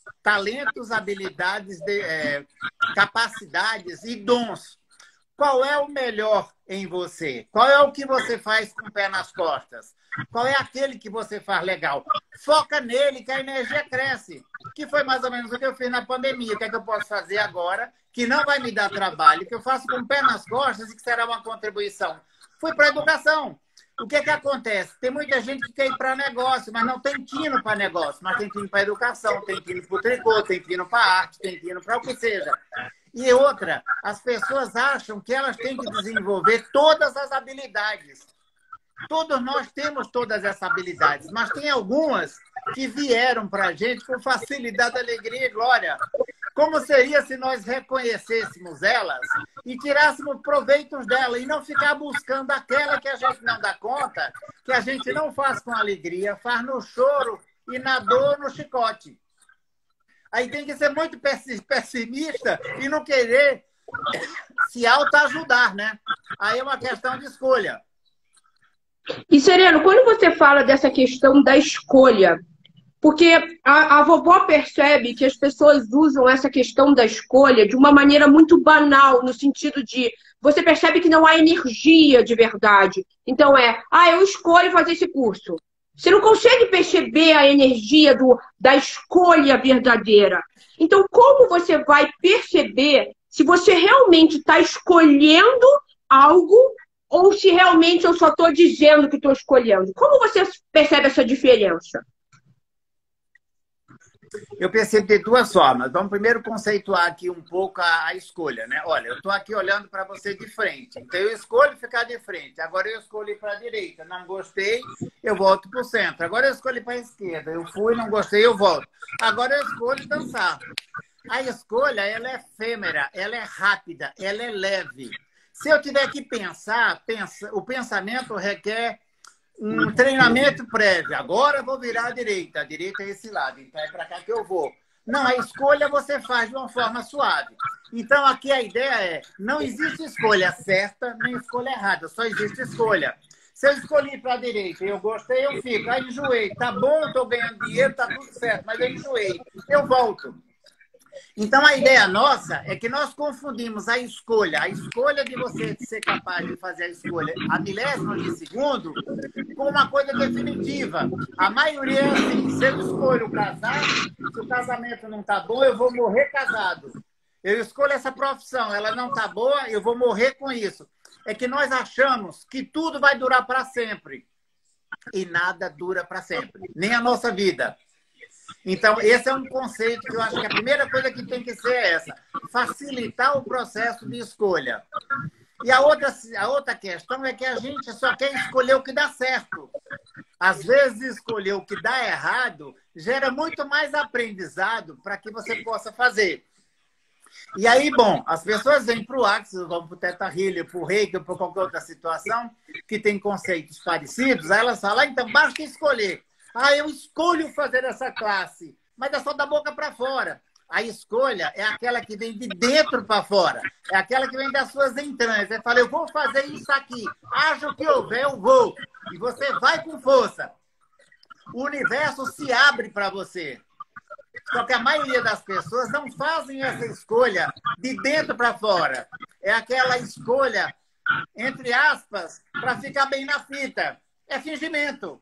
talentos, habilidades, de, é, capacidades e dons. Qual é o melhor em você? Qual é o que você faz com o pé nas costas? Qual é aquele que você faz legal? Foca nele que a energia cresce. Que foi mais ou menos o que eu fiz na pandemia. O que é que eu posso fazer agora que não vai me dar trabalho, que eu faço com o pé nas costas e que será uma contribuição? Fui para a educação. O que é que acontece? Tem muita gente que quer ir para negócio, mas não tem tino para negócio. Mas tem tino para educação, tem tino para o tricô, tem tino para arte, tem tino para o que seja. E outra, as pessoas acham que elas têm que desenvolver todas as habilidades. Todos nós temos todas essas habilidades, mas tem algumas que vieram para a gente com facilidade, alegria e glória. Como seria se nós reconhecêssemos elas e tirássemos proveitos dela e não ficar buscando aquela que a gente não dá conta, que a gente não faz com alegria, faz no choro e na dor, no chicote. Aí tem que ser muito pessimista e não querer se autoajudar, né? Aí é uma questão de escolha. E, Sereno, quando você fala dessa questão da escolha, porque a, a vovó percebe que as pessoas usam essa questão da escolha de uma maneira muito banal, no sentido de você percebe que não há energia de verdade. Então é, ah, eu escolho fazer esse curso. Você não consegue perceber a energia do, da escolha verdadeira. Então, como você vai perceber se você realmente está escolhendo algo ou se realmente eu só estou dizendo que estou escolhendo? Como você percebe essa diferença? Eu percebo de duas formas. Vamos primeiro conceituar aqui um pouco a, a escolha, né? Olha, eu estou aqui olhando para você de frente. Então, eu escolho ficar de frente. Agora, eu escolhi para a direita. Não gostei, eu volto para o centro. Agora, eu escolhi para a esquerda. Eu fui, não gostei, eu volto. Agora, eu escolho dançar. A escolha, ela é efêmera, ela é rápida, ela é leve. Se eu tiver que pensar, pensa, o pensamento requer um treinamento prévio. Agora eu vou virar à direita. A direita é esse lado, então é para cá que eu vou. Não, a escolha você faz de uma forma suave. Então aqui a ideia é, não existe escolha certa nem escolha errada, só existe escolha. Se eu escolhi para a direita e eu gostei, eu fico. Aí enjoei. Tá bom, estou ganhando dinheiro, tá tudo certo, mas eu enjoei. Eu volto. Então, a ideia nossa é que nós confundimos a escolha, a escolha de você ser capaz de fazer a escolha a milésima de segundo, com uma coisa definitiva. A maioria é assim, se eu escolho casar, se o casamento não está bom, eu vou morrer casado. Eu escolho essa profissão, ela não está boa, eu vou morrer com isso. É que nós achamos que tudo vai durar para sempre. E nada dura para sempre, nem a nossa vida. Então, esse é um conceito que eu acho que a primeira coisa que tem que ser é essa. Facilitar o processo de escolha. E a outra, a outra questão é que a gente só quer escolher o que dá certo. Às vezes, escolher o que dá errado gera muito mais aprendizado para que você possa fazer. E aí, bom, as pessoas vêm para o Axis, vão para o Theta Healing, para o Reiki, ou para qualquer outra situação que tem conceitos parecidos, aí elas falam, ah, então basta escolher. Ah, eu escolho fazer essa classe, mas é só da boca para fora. A escolha é aquela que vem de dentro para fora. É aquela que vem das suas entranhas. Você fala, eu vou fazer isso aqui. Haja o que houver, eu vou. E você vai com força. O universo se abre para você. Só que a maioria das pessoas não fazem essa escolha de dentro para fora. É aquela escolha, entre aspas, para ficar bem na fita. É fingimento.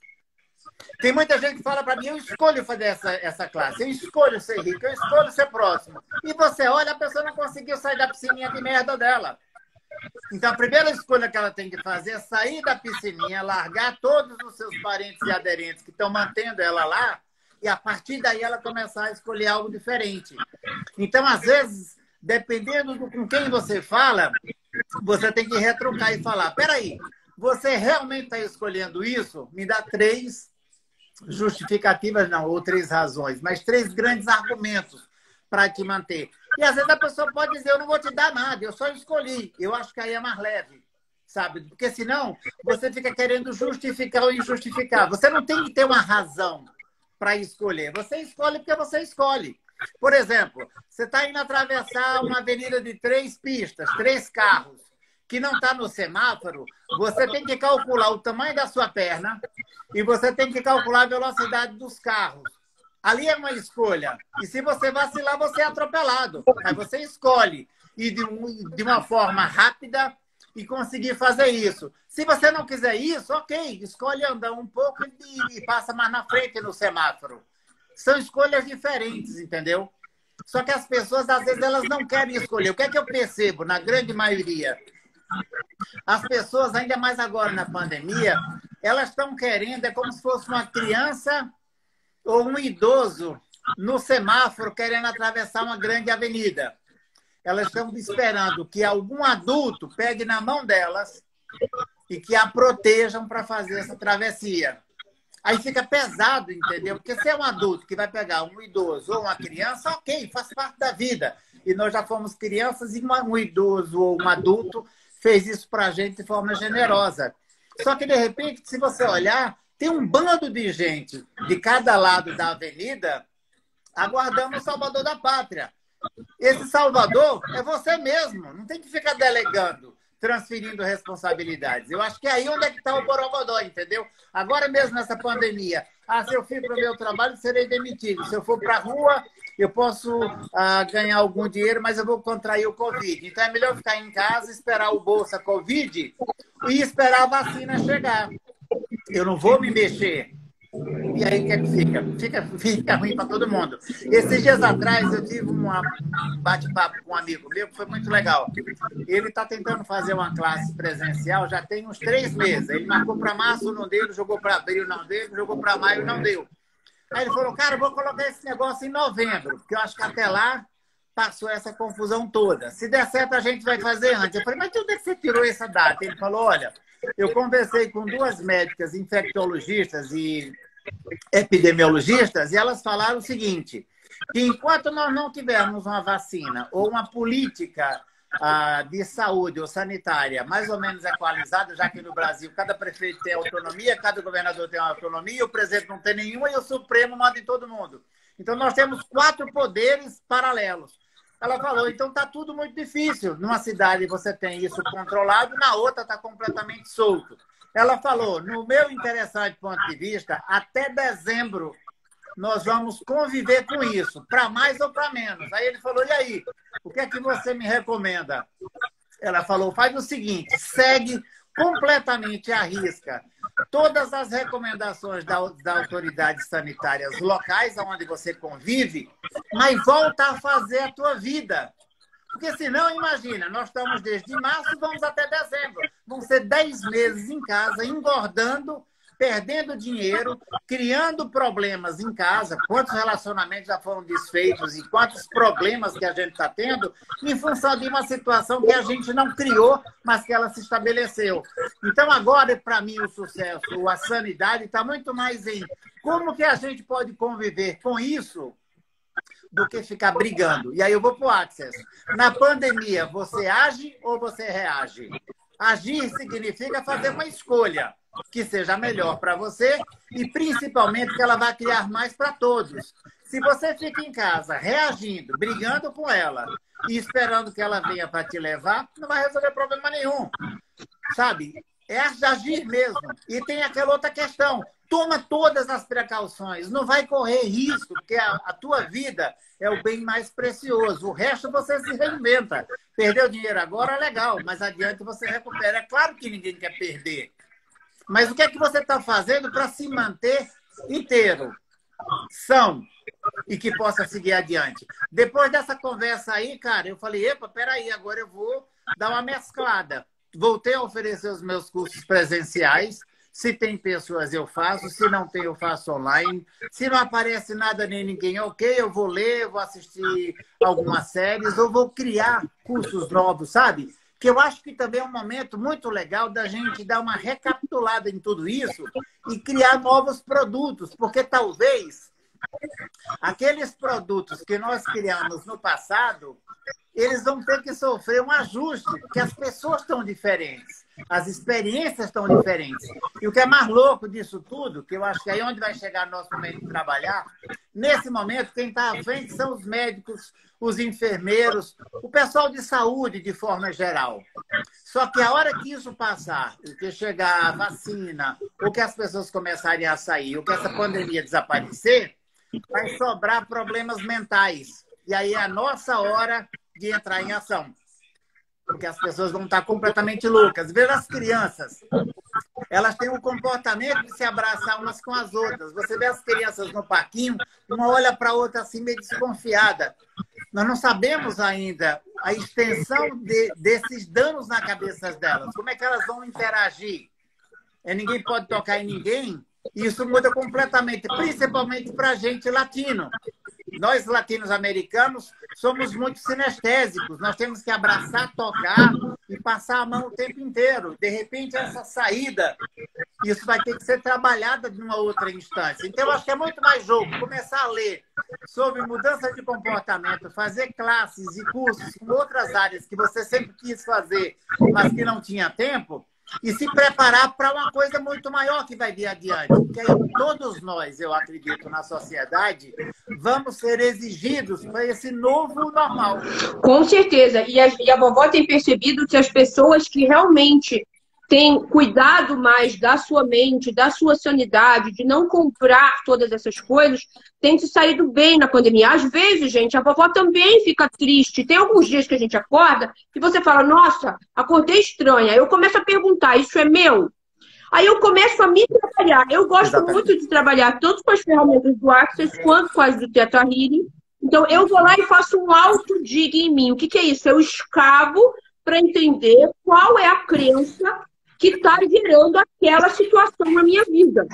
Tem muita gente que fala para mim, eu escolho fazer essa, essa classe, eu escolho ser rico, eu escolho ser próximo. E você olha, a pessoa não conseguiu sair da piscininha de merda dela. Então, a primeira escolha que ela tem que fazer é sair da piscininha, largar todos os seus parentes e aderentes que estão mantendo ela lá, e a partir daí ela começar a escolher algo diferente. Então, às vezes, dependendo do com quem você fala, você tem que retrucar e falar, peraí, você realmente está escolhendo isso? Me dá três justificativas, não, ou três razões, mas três grandes argumentos para te manter. E às vezes a pessoa pode dizer, eu não vou te dar nada, eu só escolhi. Eu acho que aí é mais leve, sabe? Porque senão você fica querendo justificar ou injustificar. Você não tem que ter uma razão para escolher. Você escolhe porque você escolhe. Por exemplo, você está indo atravessar uma avenida de três pistas, três carros, que não está no semáforo, você tem que calcular o tamanho da sua perna e você tem que calcular a velocidade dos carros. Ali é uma escolha. E se você vacilar, você é atropelado. Aí você escolhe ir de, um, de uma forma rápida e conseguir fazer isso. Se você não quiser isso, ok, escolhe andar um pouco e, e passa mais na frente no semáforo. São escolhas diferentes, entendeu? Só que as pessoas, às vezes, elas não querem escolher. O que é que eu percebo, na grande maioria? As pessoas, ainda mais agora na pandemia, elas estão querendo, é como se fosse uma criança ou um idoso no semáforo querendo atravessar uma grande avenida. Elas estão esperando que algum adulto pegue na mão delas e que a protejam para fazer essa travessia. Aí fica pesado, entendeu? Porque se é um adulto que vai pegar um idoso ou uma criança, ok, faz parte da vida. E nós já fomos crianças e um idoso ou um adulto fez isso para a gente de forma generosa. Só que, de repente, se você olhar, tem um bando de gente de cada lado da avenida aguardando o salvador da pátria. Esse salvador é você mesmo. Não tem que ficar delegando, transferindo responsabilidades. Eu acho que é aí onde é que está o borogodó, entendeu? Agora mesmo nessa pandemia. Ah, se eu fico para o meu trabalho, serei demitido. Se eu for para a rua, eu posso ah, ganhar algum dinheiro, mas eu vou contrair o Covid. Então é melhor ficar em casa, esperar o Bolsa Covid e esperar a vacina chegar. Eu não vou me mexer. E aí o que é que fica? Fica, fica ruim para todo mundo. Esses dias atrás eu tive uma, um bate-papo com um amigo meu que foi muito legal. Ele está tentando fazer uma classe presencial já tem uns três meses. Ele marcou para março, não deu, jogou para abril, não deu, jogou para maio, não deu. Aí ele falou, cara, eu vou colocar esse negócio em novembro, porque eu acho que até lá passou essa confusão toda. Se der certo, a gente vai fazer antes. Eu falei, mas de onde é que você tirou essa data? Ele falou, olha, eu conversei com duas médicas infectologistas e epidemiologistas e elas falaram o seguinte, que enquanto nós não tivermos uma vacina ou uma política ah, de saúde ou sanitária mais ou menos equalizada, já que no Brasil cada prefeito tem autonomia, cada governador tem uma autonomia, o presidente não tem nenhuma e o Supremo manda em todo mundo. Então nós temos quatro poderes paralelos. Ela falou, então está tudo muito difícil. Numa cidade você tem isso controlado, na outra está completamente solto. Ela falou, no meu interessante ponto de vista, até dezembro nós vamos conviver com isso, para mais ou para menos. Aí ele falou, e aí, o que é que você me recomenda? Ela falou, faz o seguinte, segue completamente à risca todas as recomendações das autoridades sanitárias locais, onde você convive, mas volta a fazer a tua vida. Porque senão, imagina, nós estamos desde março e vamos até dezembro. Vão ser dez meses em casa, engordando, perdendo dinheiro, criando problemas em casa. Quantos relacionamentos já foram desfeitos e quantos problemas que a gente está tendo em função de uma situação que a gente não criou, mas que ela se estabeleceu. Então, agora, para mim, o sucesso, a sanidade está muito mais em como que a gente pode conviver com isso do que ficar brigando. E aí eu vou para o Access. Na pandemia, você age ou você reage? Agir significa fazer uma escolha que seja melhor para você e, principalmente, que ela vai criar mais para todos. Se você fica em casa reagindo, brigando com ela e esperando que ela venha para te levar, não vai resolver problema nenhum. Sabe? É agir mesmo. E tem aquela outra questão. Toma todas as precauções. Não vai correr risco, porque a, a tua vida é o bem mais precioso. O resto você se reinventa. Perdeu dinheiro agora, legal, mas adiante você recupera. É claro que ninguém quer perder. Mas o que é que você está fazendo para se manter inteiro, são, e que possa seguir adiante? Depois dessa conversa aí, cara, eu falei, epa, peraí, agora eu vou dar uma mesclada. Voltei a oferecer os meus cursos presenciais. Se tem pessoas, eu faço. Se não tem, eu faço online. Se não aparece nada nem ninguém, ok, eu vou ler, eu vou assistir algumas séries, ou vou criar cursos novos, sabe? Que eu acho que também é um momento muito legal da gente dar uma recapitulada em tudo isso e criar novos produtos, porque talvez aqueles produtos que nós criamos no passado, eles vão ter que sofrer um ajuste, porque as pessoas estão diferentes, as experiências estão diferentes. E o que é mais louco disso tudo, que eu acho que é aí onde vai chegar nosso momento de trabalhar, nesse momento quem está à frente são os médicos, os enfermeiros, o pessoal de saúde de forma geral. Só que a hora que isso passar, que chegar a vacina, ou que as pessoas começarem a sair, ou que essa pandemia desaparecer, vai sobrar problemas mentais. E aí é a nossa hora de entrar em ação. Porque as pessoas vão estar completamente loucas. Veja as crianças. Elas têm um comportamento de se abraçar umas com as outras. Você vê as crianças no parquinho, uma olha para a outra assim meio desconfiada. Nós não sabemos ainda a extensão de, desses danos na cabeça delas. Como é que elas vão interagir? É, ninguém pode tocar em ninguém. E isso muda completamente, principalmente para a gente latino. Nós, latinos-americanos, somos muito sinestésicos. Nós temos que abraçar, tocar e passar a mão o tempo inteiro. De repente, essa saída, isso vai ter que ser trabalhada de uma outra instância. Então, eu acho que é muito mais jogo. Começar a ler sobre mudança de comportamento, fazer classes e cursos com outras áreas que você sempre quis fazer, mas que não tinha tempo, e se preparar para uma coisa muito maior que vai vir adiante. Porque aí todos nós, eu acredito, na sociedade, vamos ser exigidos para esse novo normal. Com certeza. E a, e a vovó tem percebido que as pessoas que realmente têm cuidado mais da sua mente, da sua sanidade, de não comprar todas essas coisas, têm se saído bem na pandemia. Às vezes, gente, a vovó também fica triste. Tem alguns dias que a gente acorda e você fala, nossa, acordei estranha. Eu começo a perguntar, isso é meu? Aí eu começo a me trabalhar. Eu gosto Exatamente. muito de trabalhar tanto com as ferramentas do Access quanto com as do Theta Healing. Então, eu vou lá e faço um auto-dig em mim. O que, que é isso? Eu escavo para entender qual é a crença que está gerando aquela situação na minha vida.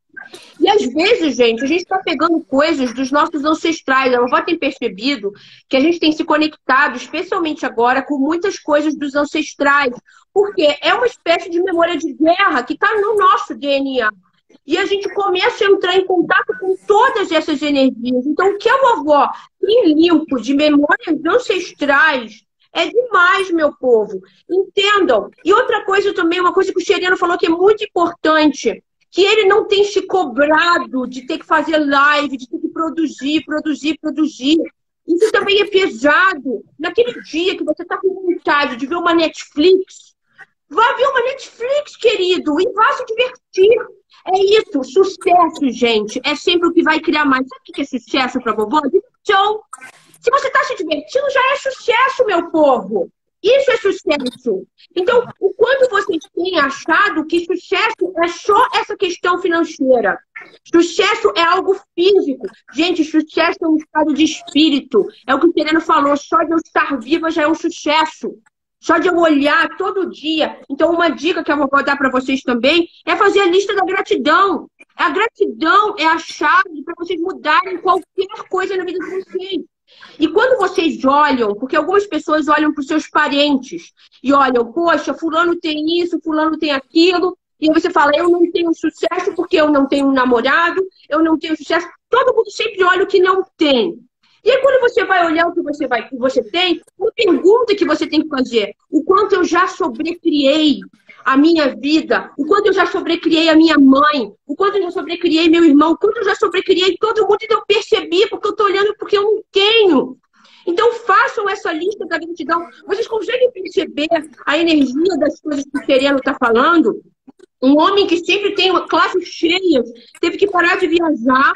E às vezes, gente, a gente está pegando coisas dos nossos ancestrais. A vovó tem percebido que a gente tem se conectado, especialmente agora, com muitas coisas dos ancestrais. Porque é uma espécie de memória de guerra que está no nosso D N A. E a gente começa a entrar em contato com todas essas energias. Então, o que a vovó tem limpo de memórias ancestrais é demais, meu povo. Entendam. E outra coisa também, uma coisa que o Xereno falou que é muito importante, que ele não tem se cobrado de ter que fazer live, de ter que produzir, produzir, produzir. Isso também é pesado. Naquele dia que você está com vontade de ver uma Netflix, vá ver uma Netflix, querido, e vá se divertir. É isso, sucesso, gente, é sempre o que vai criar mais. Sabe o que é sucesso para a vovó? Então, se você está se divertindo, já é sucesso, meu povo. Isso é sucesso. Então, o quanto vocês têm achado que sucesso é só essa questão financeira? Sucesso é algo físico. Gente, sucesso é um estado de espírito. É o que o Sereno falou, só de eu estar viva já é um sucesso. Só de eu olhar todo dia. Então, uma dica que eu vou dar para vocês também é fazer a lista da gratidão. A gratidão é a chave para vocês mudarem qualquer coisa na vida de vocês. E quando vocês olham, porque algumas pessoas olham para os seus parentes e olham, poxa, fulano tem isso, fulano tem aquilo, e aí você fala, eu não tenho sucesso porque eu não tenho um namorado, eu não tenho sucesso. Todo mundo sempre olha o que não tem. E aí quando você vai olhar o que você, vai, que você tem, uma pergunta que você tem que fazer, o quanto eu já sobrecriei a minha vida, o quanto eu já sobrecriei a minha mãe, o quanto eu já sobrecriei meu irmão, o quanto eu já sobrecriei todo mundo, e eu percebi, porque eu estou olhando porque eu não tenho. Então façam essa lista da gratidão. Vocês conseguem perceber a energia das coisas que o Sereno está falando? Um homem que sempre tem uma classe cheia, teve que parar de viajar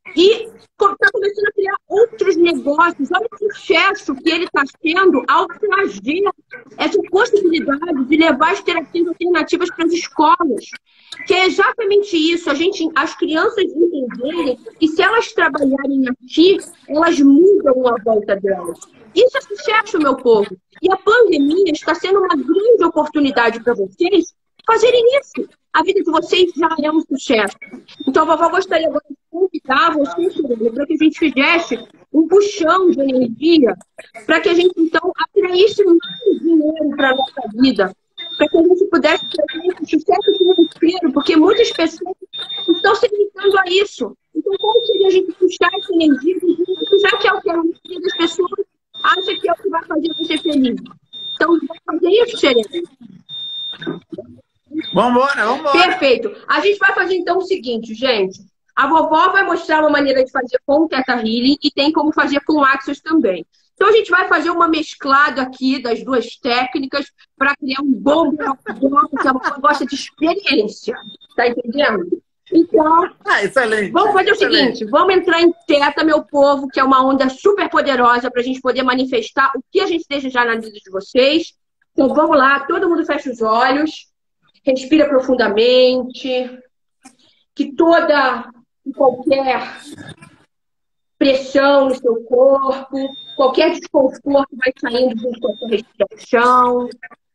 e está começando a criar outros negócios. Olha o sucesso que ele está tendo ao trazer essa possibilidade de levar as terapias alternativas para as escolas. Que é exatamente isso, a gente, as crianças entenderem que se elas trabalharem aqui, elas mudam a volta delas. Isso é sucesso, meu povo. E a pandemia está sendo uma grande oportunidade para vocês fazerem isso. A vida de vocês já é um sucesso. Então, a vovó gostaria agora de convidar vocês para que a gente fizesse um puxão de energia, para que a gente, então, atraísse mais dinheiro para a nossa vida, para que a gente pudesse ter um sucesso financeiro, porque muitas pessoas estão se limitando a isso. Então, como seria a gente puxar essa energia, já que é o que a maioria das pessoas acha que é o que vai fazer você feliz? Então, vamos fazer isso, Serena? Vambora, vambora. Perfeito. A gente vai fazer então o seguinte, gente. A vovó vai mostrar uma maneira de fazer com o Theta Healing e tem como fazer com o Access também. Então a gente vai fazer uma mesclada aqui das duas técnicas para criar um bom bloco, que a vovó gosta de experiência. Tá entendendo? Então, ah, excelente, vamos fazer excelente. o seguinte, vamos entrar em Teta, meu povo, que é uma onda super poderosa para a gente poder manifestar o que a gente desejar na vida de vocês. Então vamos lá, todo mundo fecha os olhos, respira profundamente, que toda e qualquer pressão no seu corpo, qualquer desconforto vai saindo junto com a sua respiração.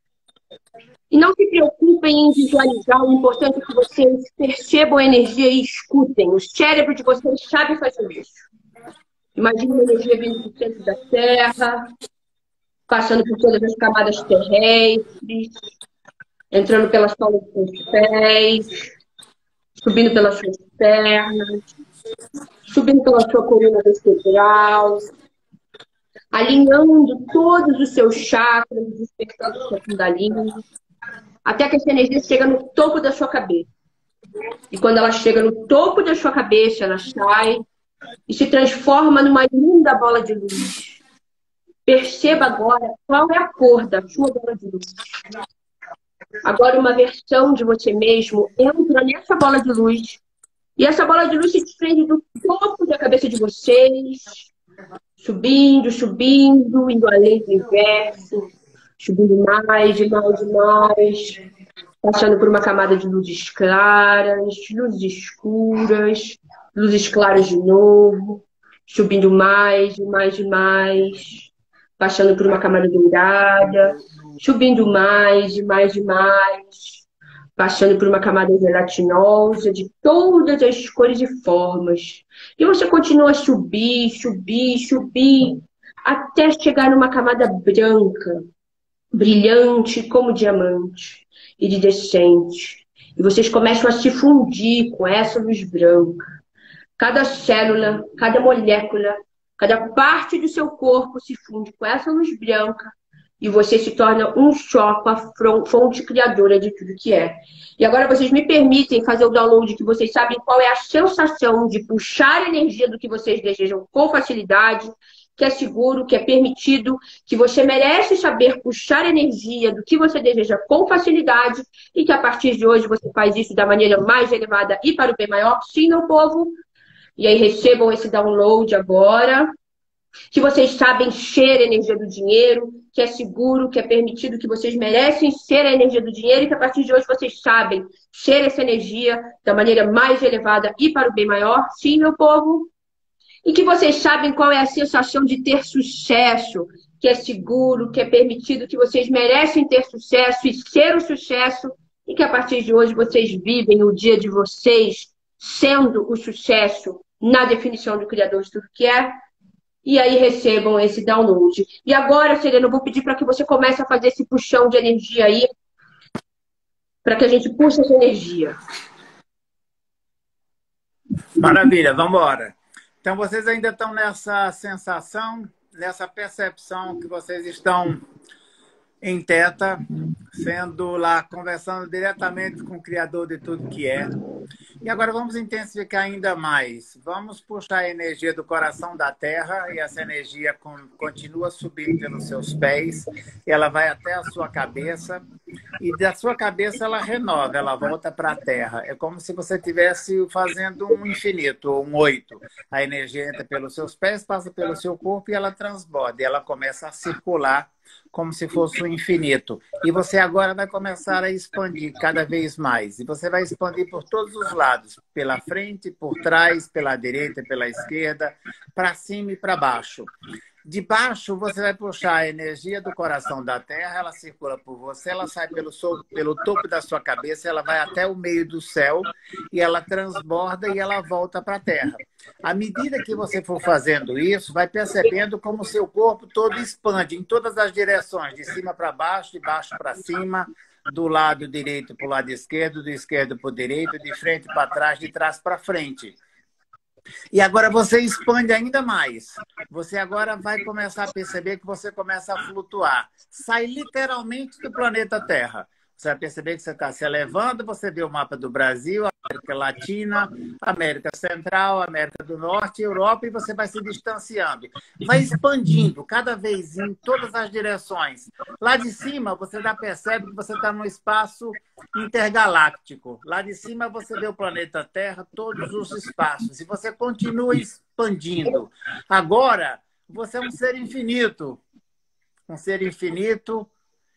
E não se preocupem em visualizar, o importante é que vocês percebam a energia e escutem. O cérebro de vocês sabe fazer isso. Imagine uma energia vindo do centro da Terra, passando por todas as camadas terrestres, entrando pelas solas dos seus pés, subindo pelas suas pernas, subindo pela sua coluna vertebral, alinhando todos os seus chakras, despertando sua kundalini, até que essa energia chega no topo da sua cabeça. E quando ela chega no topo da sua cabeça, ela sai e se transforma numa linda bola de luz. Perceba agora qual é a cor da sua bola de luz. Agora uma versão de você mesmo entra nessa bola de luz. E essa bola de luz se desprende do topo da cabeça de vocês, subindo, subindo, indo além do universo, subindo mais e mais e mais, passando por uma camada de luzes claras, luzes escuras, luzes claras de novo, subindo mais e mais e mais, passando por uma camada dourada, subindo mais e mais e mais, passando por uma camada gelatinosa de todas as cores e formas. E você continua a subir, subir, subir, até chegar numa camada branca, brilhante como diamante, iridescente. E vocês começam a se fundir com essa luz branca. Cada célula, cada molécula, cada parte do seu corpo se funde com essa luz branca e você se torna um só com a fonte criadora de tudo que é. E agora vocês me permitem fazer o download que vocês sabem qual é a sensação de puxar a energia do que vocês desejam com facilidade, que é seguro, que é permitido, que você merece saber puxar energia do que você deseja com facilidade e que a partir de hoje você faz isso da maneira mais elevada e para o bem maior. Sim, meu povo? E aí recebam esse download agora. Que vocês sabem ser a energia do dinheiro, que é seguro, que é permitido, que vocês merecem ser a energia do dinheiro e que a partir de hoje vocês sabem ser essa energia da maneira mais elevada e para o bem maior. Sim, meu povo? E que vocês sabem qual é a sensação de ter sucesso, que é seguro, que é permitido, que vocês merecem ter sucesso e ser o sucesso e que a partir de hoje vocês vivem o dia de vocês sendo o sucesso na definição do Criador de tudo que é. E aí recebam esse download. E agora, Serena, eu vou pedir para que você comece a fazer esse puxão de energia aí, para que a gente puxe essa energia. Maravilha, vamos embora. Então, vocês ainda estão nessa sensação, nessa percepção que vocês estão em Teta, sendo lá, conversando diretamente com o Criador de tudo que é. E agora vamos intensificar ainda mais. Vamos puxar a energia do coração da Terra e essa energia continua subindo pelos seus pés. Ela vai até a sua cabeça e da sua cabeça ela renova, ela volta para a Terra. É como se você estivesse fazendo um infinito, um oito. A energia entra pelos seus pés, passa pelo seu corpo e ela transborda. E ela começa a circular como se fosse o infinito. E você agora vai começar a expandir cada vez mais. E você vai expandir por todos os lados. Pela frente, por trás, pela direita, pela esquerda, para cima e para baixo. De baixo, você vai puxar a energia do coração da Terra, ela circula por você, ela sai pelo, so, pelo topo da sua cabeça, ela vai até o meio do céu e ela transborda e ela volta para a Terra. À medida que você for fazendo isso, vai percebendo como o seu corpo todo expande em todas as direções, de cima para baixo, de baixo para cima, do lado direito para o lado esquerdo, do esquerdo para o direito, de frente para trás, de trás para frente. E agora você expande ainda mais. Você agora vai começar a perceber que você começa a flutuar. Sai literalmente do planeta Terra. Você vai perceber que você está se elevando, você vê o mapa do Brasil, América Latina, América Central, América do Norte, Europa, e você vai se distanciando. Vai expandindo cada vez em todas as direções. Lá de cima, você já percebe que você está num espaço intergaláctico. Lá de cima, você vê o planeta Terra, todos os espaços. E você continua expandindo. Agora, você é um ser infinito. Um ser infinito.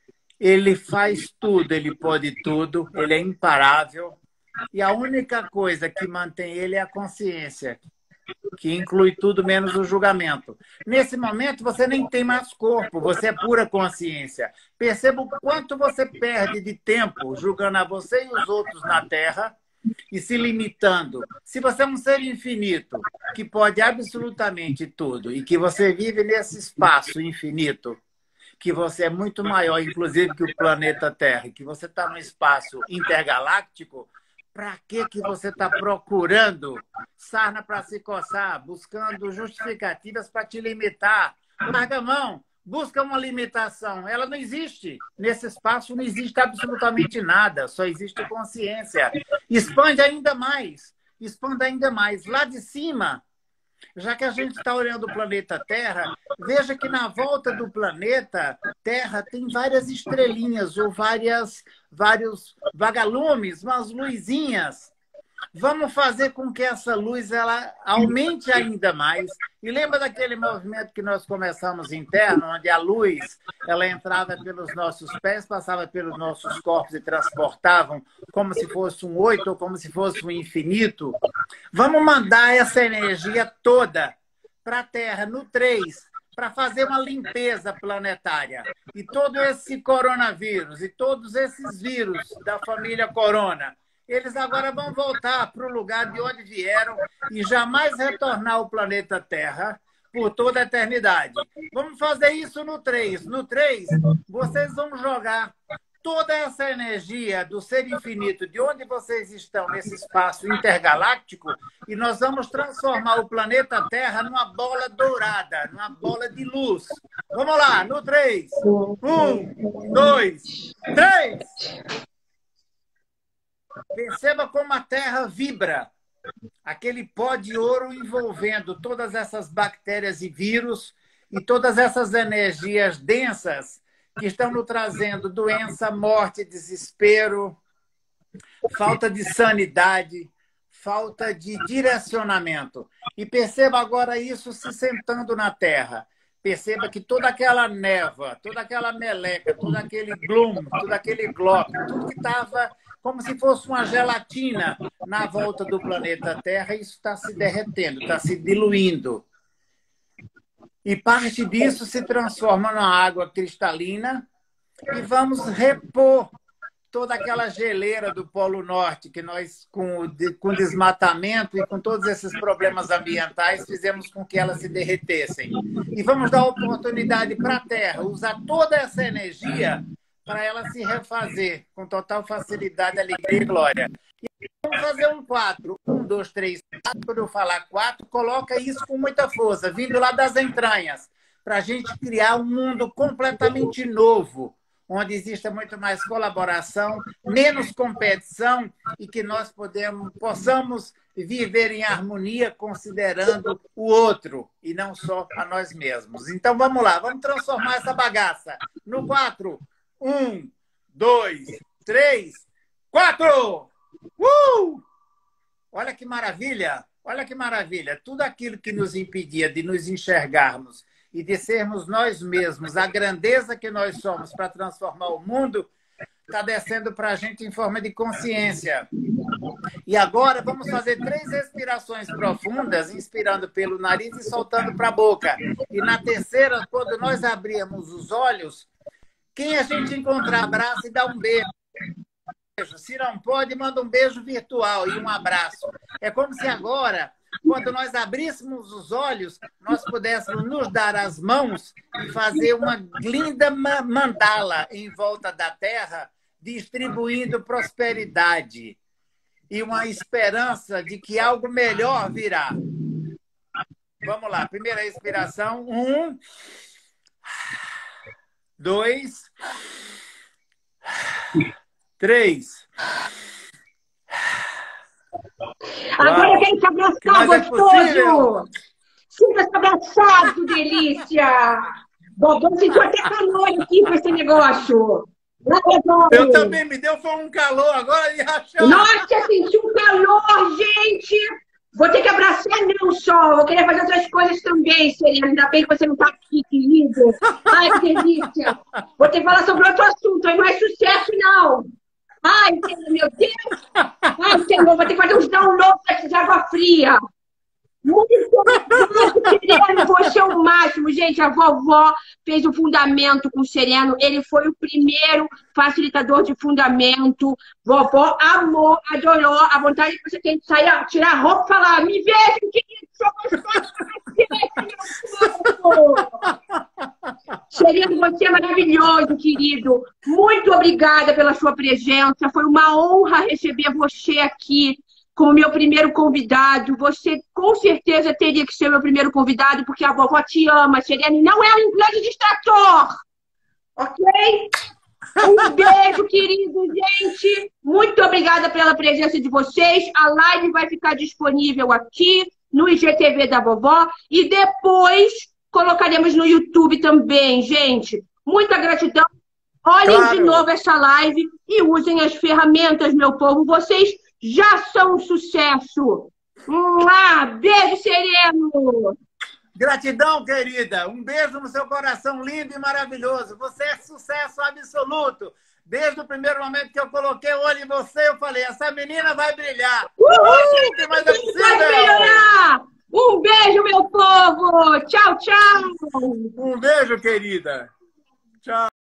Ele faz tudo, ele pode tudo, ele é imparável. E a única coisa que mantém ele é a consciência, que inclui tudo menos o julgamento. Nesse momento, você nem tem mais corpo, você é pura consciência. Perceba o quanto você perde de tempo julgando a você e os outros na Terra e se limitando. Se você é um ser infinito, que pode absolutamente tudo, e que você vive nesse espaço infinito, que você é muito maior, inclusive, que o planeta Terra, que você está no espaço intergaláctico, para que que você está procurando sarna para se coçar, buscando justificativas para te limitar? Larga a mão, busca uma limitação. Ela não existe. Nesse espaço não existe absolutamente nada, só existe consciência. Expande ainda mais, expanda ainda mais. Lá de cima, já que a gente está olhando o planeta Terra, veja que na volta do planeta Terra tem várias estrelinhas ou várias, vários vagalumes, umas luzinhas. Vamos fazer com que essa luz ela aumente ainda mais. E lembra daquele movimento que nós começamos interno, onde a luz ela entrava pelos nossos pés, passava pelos nossos corpos e transportavam como se fosse um oito ou como se fosse um infinito? Vamos mandar essa energia toda para a Terra, no três, para fazer uma limpeza planetária. E todo esse coronavírus e todos esses vírus da família Corona, eles agora vão voltar para o lugar de onde vieram e jamais retornar ao planeta Terra por toda a eternidade. Vamos fazer isso no três. No três, vocês vão jogar toda essa energia do ser infinito, de onde vocês estão nesse espaço intergaláctico, e nós vamos transformar o planeta Terra numa bola dourada, numa bola de luz. Vamos lá, no três. Um, dois, três. Perceba como a Terra vibra. Aquele pó de ouro envolvendo todas essas bactérias e vírus e todas essas energias densas que estão nos trazendo doença, morte, desespero, falta de sanidade, falta de direcionamento. E perceba agora isso se sentando na Terra. Perceba que toda aquela névoa, toda aquela meleca, todo aquele gloom, todo aquele globo, tudo que estava como se fosse uma gelatina na volta do planeta Terra, isso está se derretendo, está se diluindo. E parte disso se transforma na água cristalina e vamos repor toda aquela geleira do Polo Norte que nós, com, com desmatamento e com todos esses problemas ambientais, fizemos com que elas se derretessem. E vamos dar oportunidade para a Terra, usar toda essa energia para ela se refazer com total facilidade, alegria e glória. E vamos fazer um quatro. Um, dois, três, quatro. Quando eu falar quatro, coloca isso com muita força, vindo lá das entranhas, para a gente criar um mundo completamente novo, onde exista muito mais colaboração, menos competição e que nós podemos, possamos viver em harmonia considerando o outro e não só a nós mesmos. Então vamos lá, vamos transformar essa bagaça no quatro. Um, dois, três, quatro! Uh! Olha que maravilha! Olha que maravilha! Tudo aquilo que nos impedia de nos enxergarmos e de sermos nós mesmos, a grandeza que nós somos para transformar o mundo, está descendo para a gente em forma de consciência. E agora vamos fazer três respirações profundas, inspirando pelo nariz e soltando para a boca. E na terceira, quando nós abrirmos os olhos, quem a gente encontrar, abraça e dá um beijo. Se não pode, manda um beijo virtual e um abraço. É como se agora, quando nós abríssemos os olhos, nós pudéssemos nos dar as mãos e fazer uma linda mandala em volta da Terra, distribuindo prosperidade e uma esperança de que algo melhor virá. Vamos lá, primeira respiração. Um, dois, Três. Agora Uau. eu quero te abraçar, Mas é gostoso! possível? Sinta-se abraçado, que delícia! Vovó sentiu até calor aqui com esse negócio. Eu também, me deu foi um calor agora de rachar. Nossa, senti um calor, gente! Vou ter que abraçar não só, vou querer fazer outras coisas também, Serena. Ainda bem que você não tá aqui, querido. Ai, que delícia! Vou ter que falar sobre outro assunto, aí não é sucesso, não. Ai, meu Deus! Ai, Senhor, vou ter que fazer uns downloads aqui de água fria. Muito obrigado, Sereno, você é o máximo. Gente, a vovó fez o fundamento com o Sereno. Ele foi o primeiro facilitador de fundamento. Vovó amou, adorou. A vontade que você tem de sair, tirar a roupa e falar: me veja, querido, sou gostoso pra você, Sereno, você é maravilhoso, querido. Muito obrigada pela sua presença. Foi uma honra receber você aqui como meu primeiro convidado. Você com certeza teria que ser meu primeiro convidado, porque a vovó te ama, Serena, não é um implante distrator. Ok? Um beijo, querido, gente. Muito obrigada pela presença de vocês. A live vai ficar disponível aqui no I G T V da vovó e depois colocaremos no YouTube também, gente. Muita gratidão. Olhem claro. De novo essa live e usem as ferramentas, meu povo. Vocês já são um sucesso. Ah, beijo, Sereno. Gratidão, querida. Um beijo no seu coração lindo e maravilhoso. Você é sucesso absoluto. Desde o primeiro momento que eu coloquei o olho em você, eu falei, essa menina vai brilhar. Uhul, gente, mas é possível. Vai melhorar. Um beijo, meu povo. Tchau, tchau. Um beijo, querida. Tchau.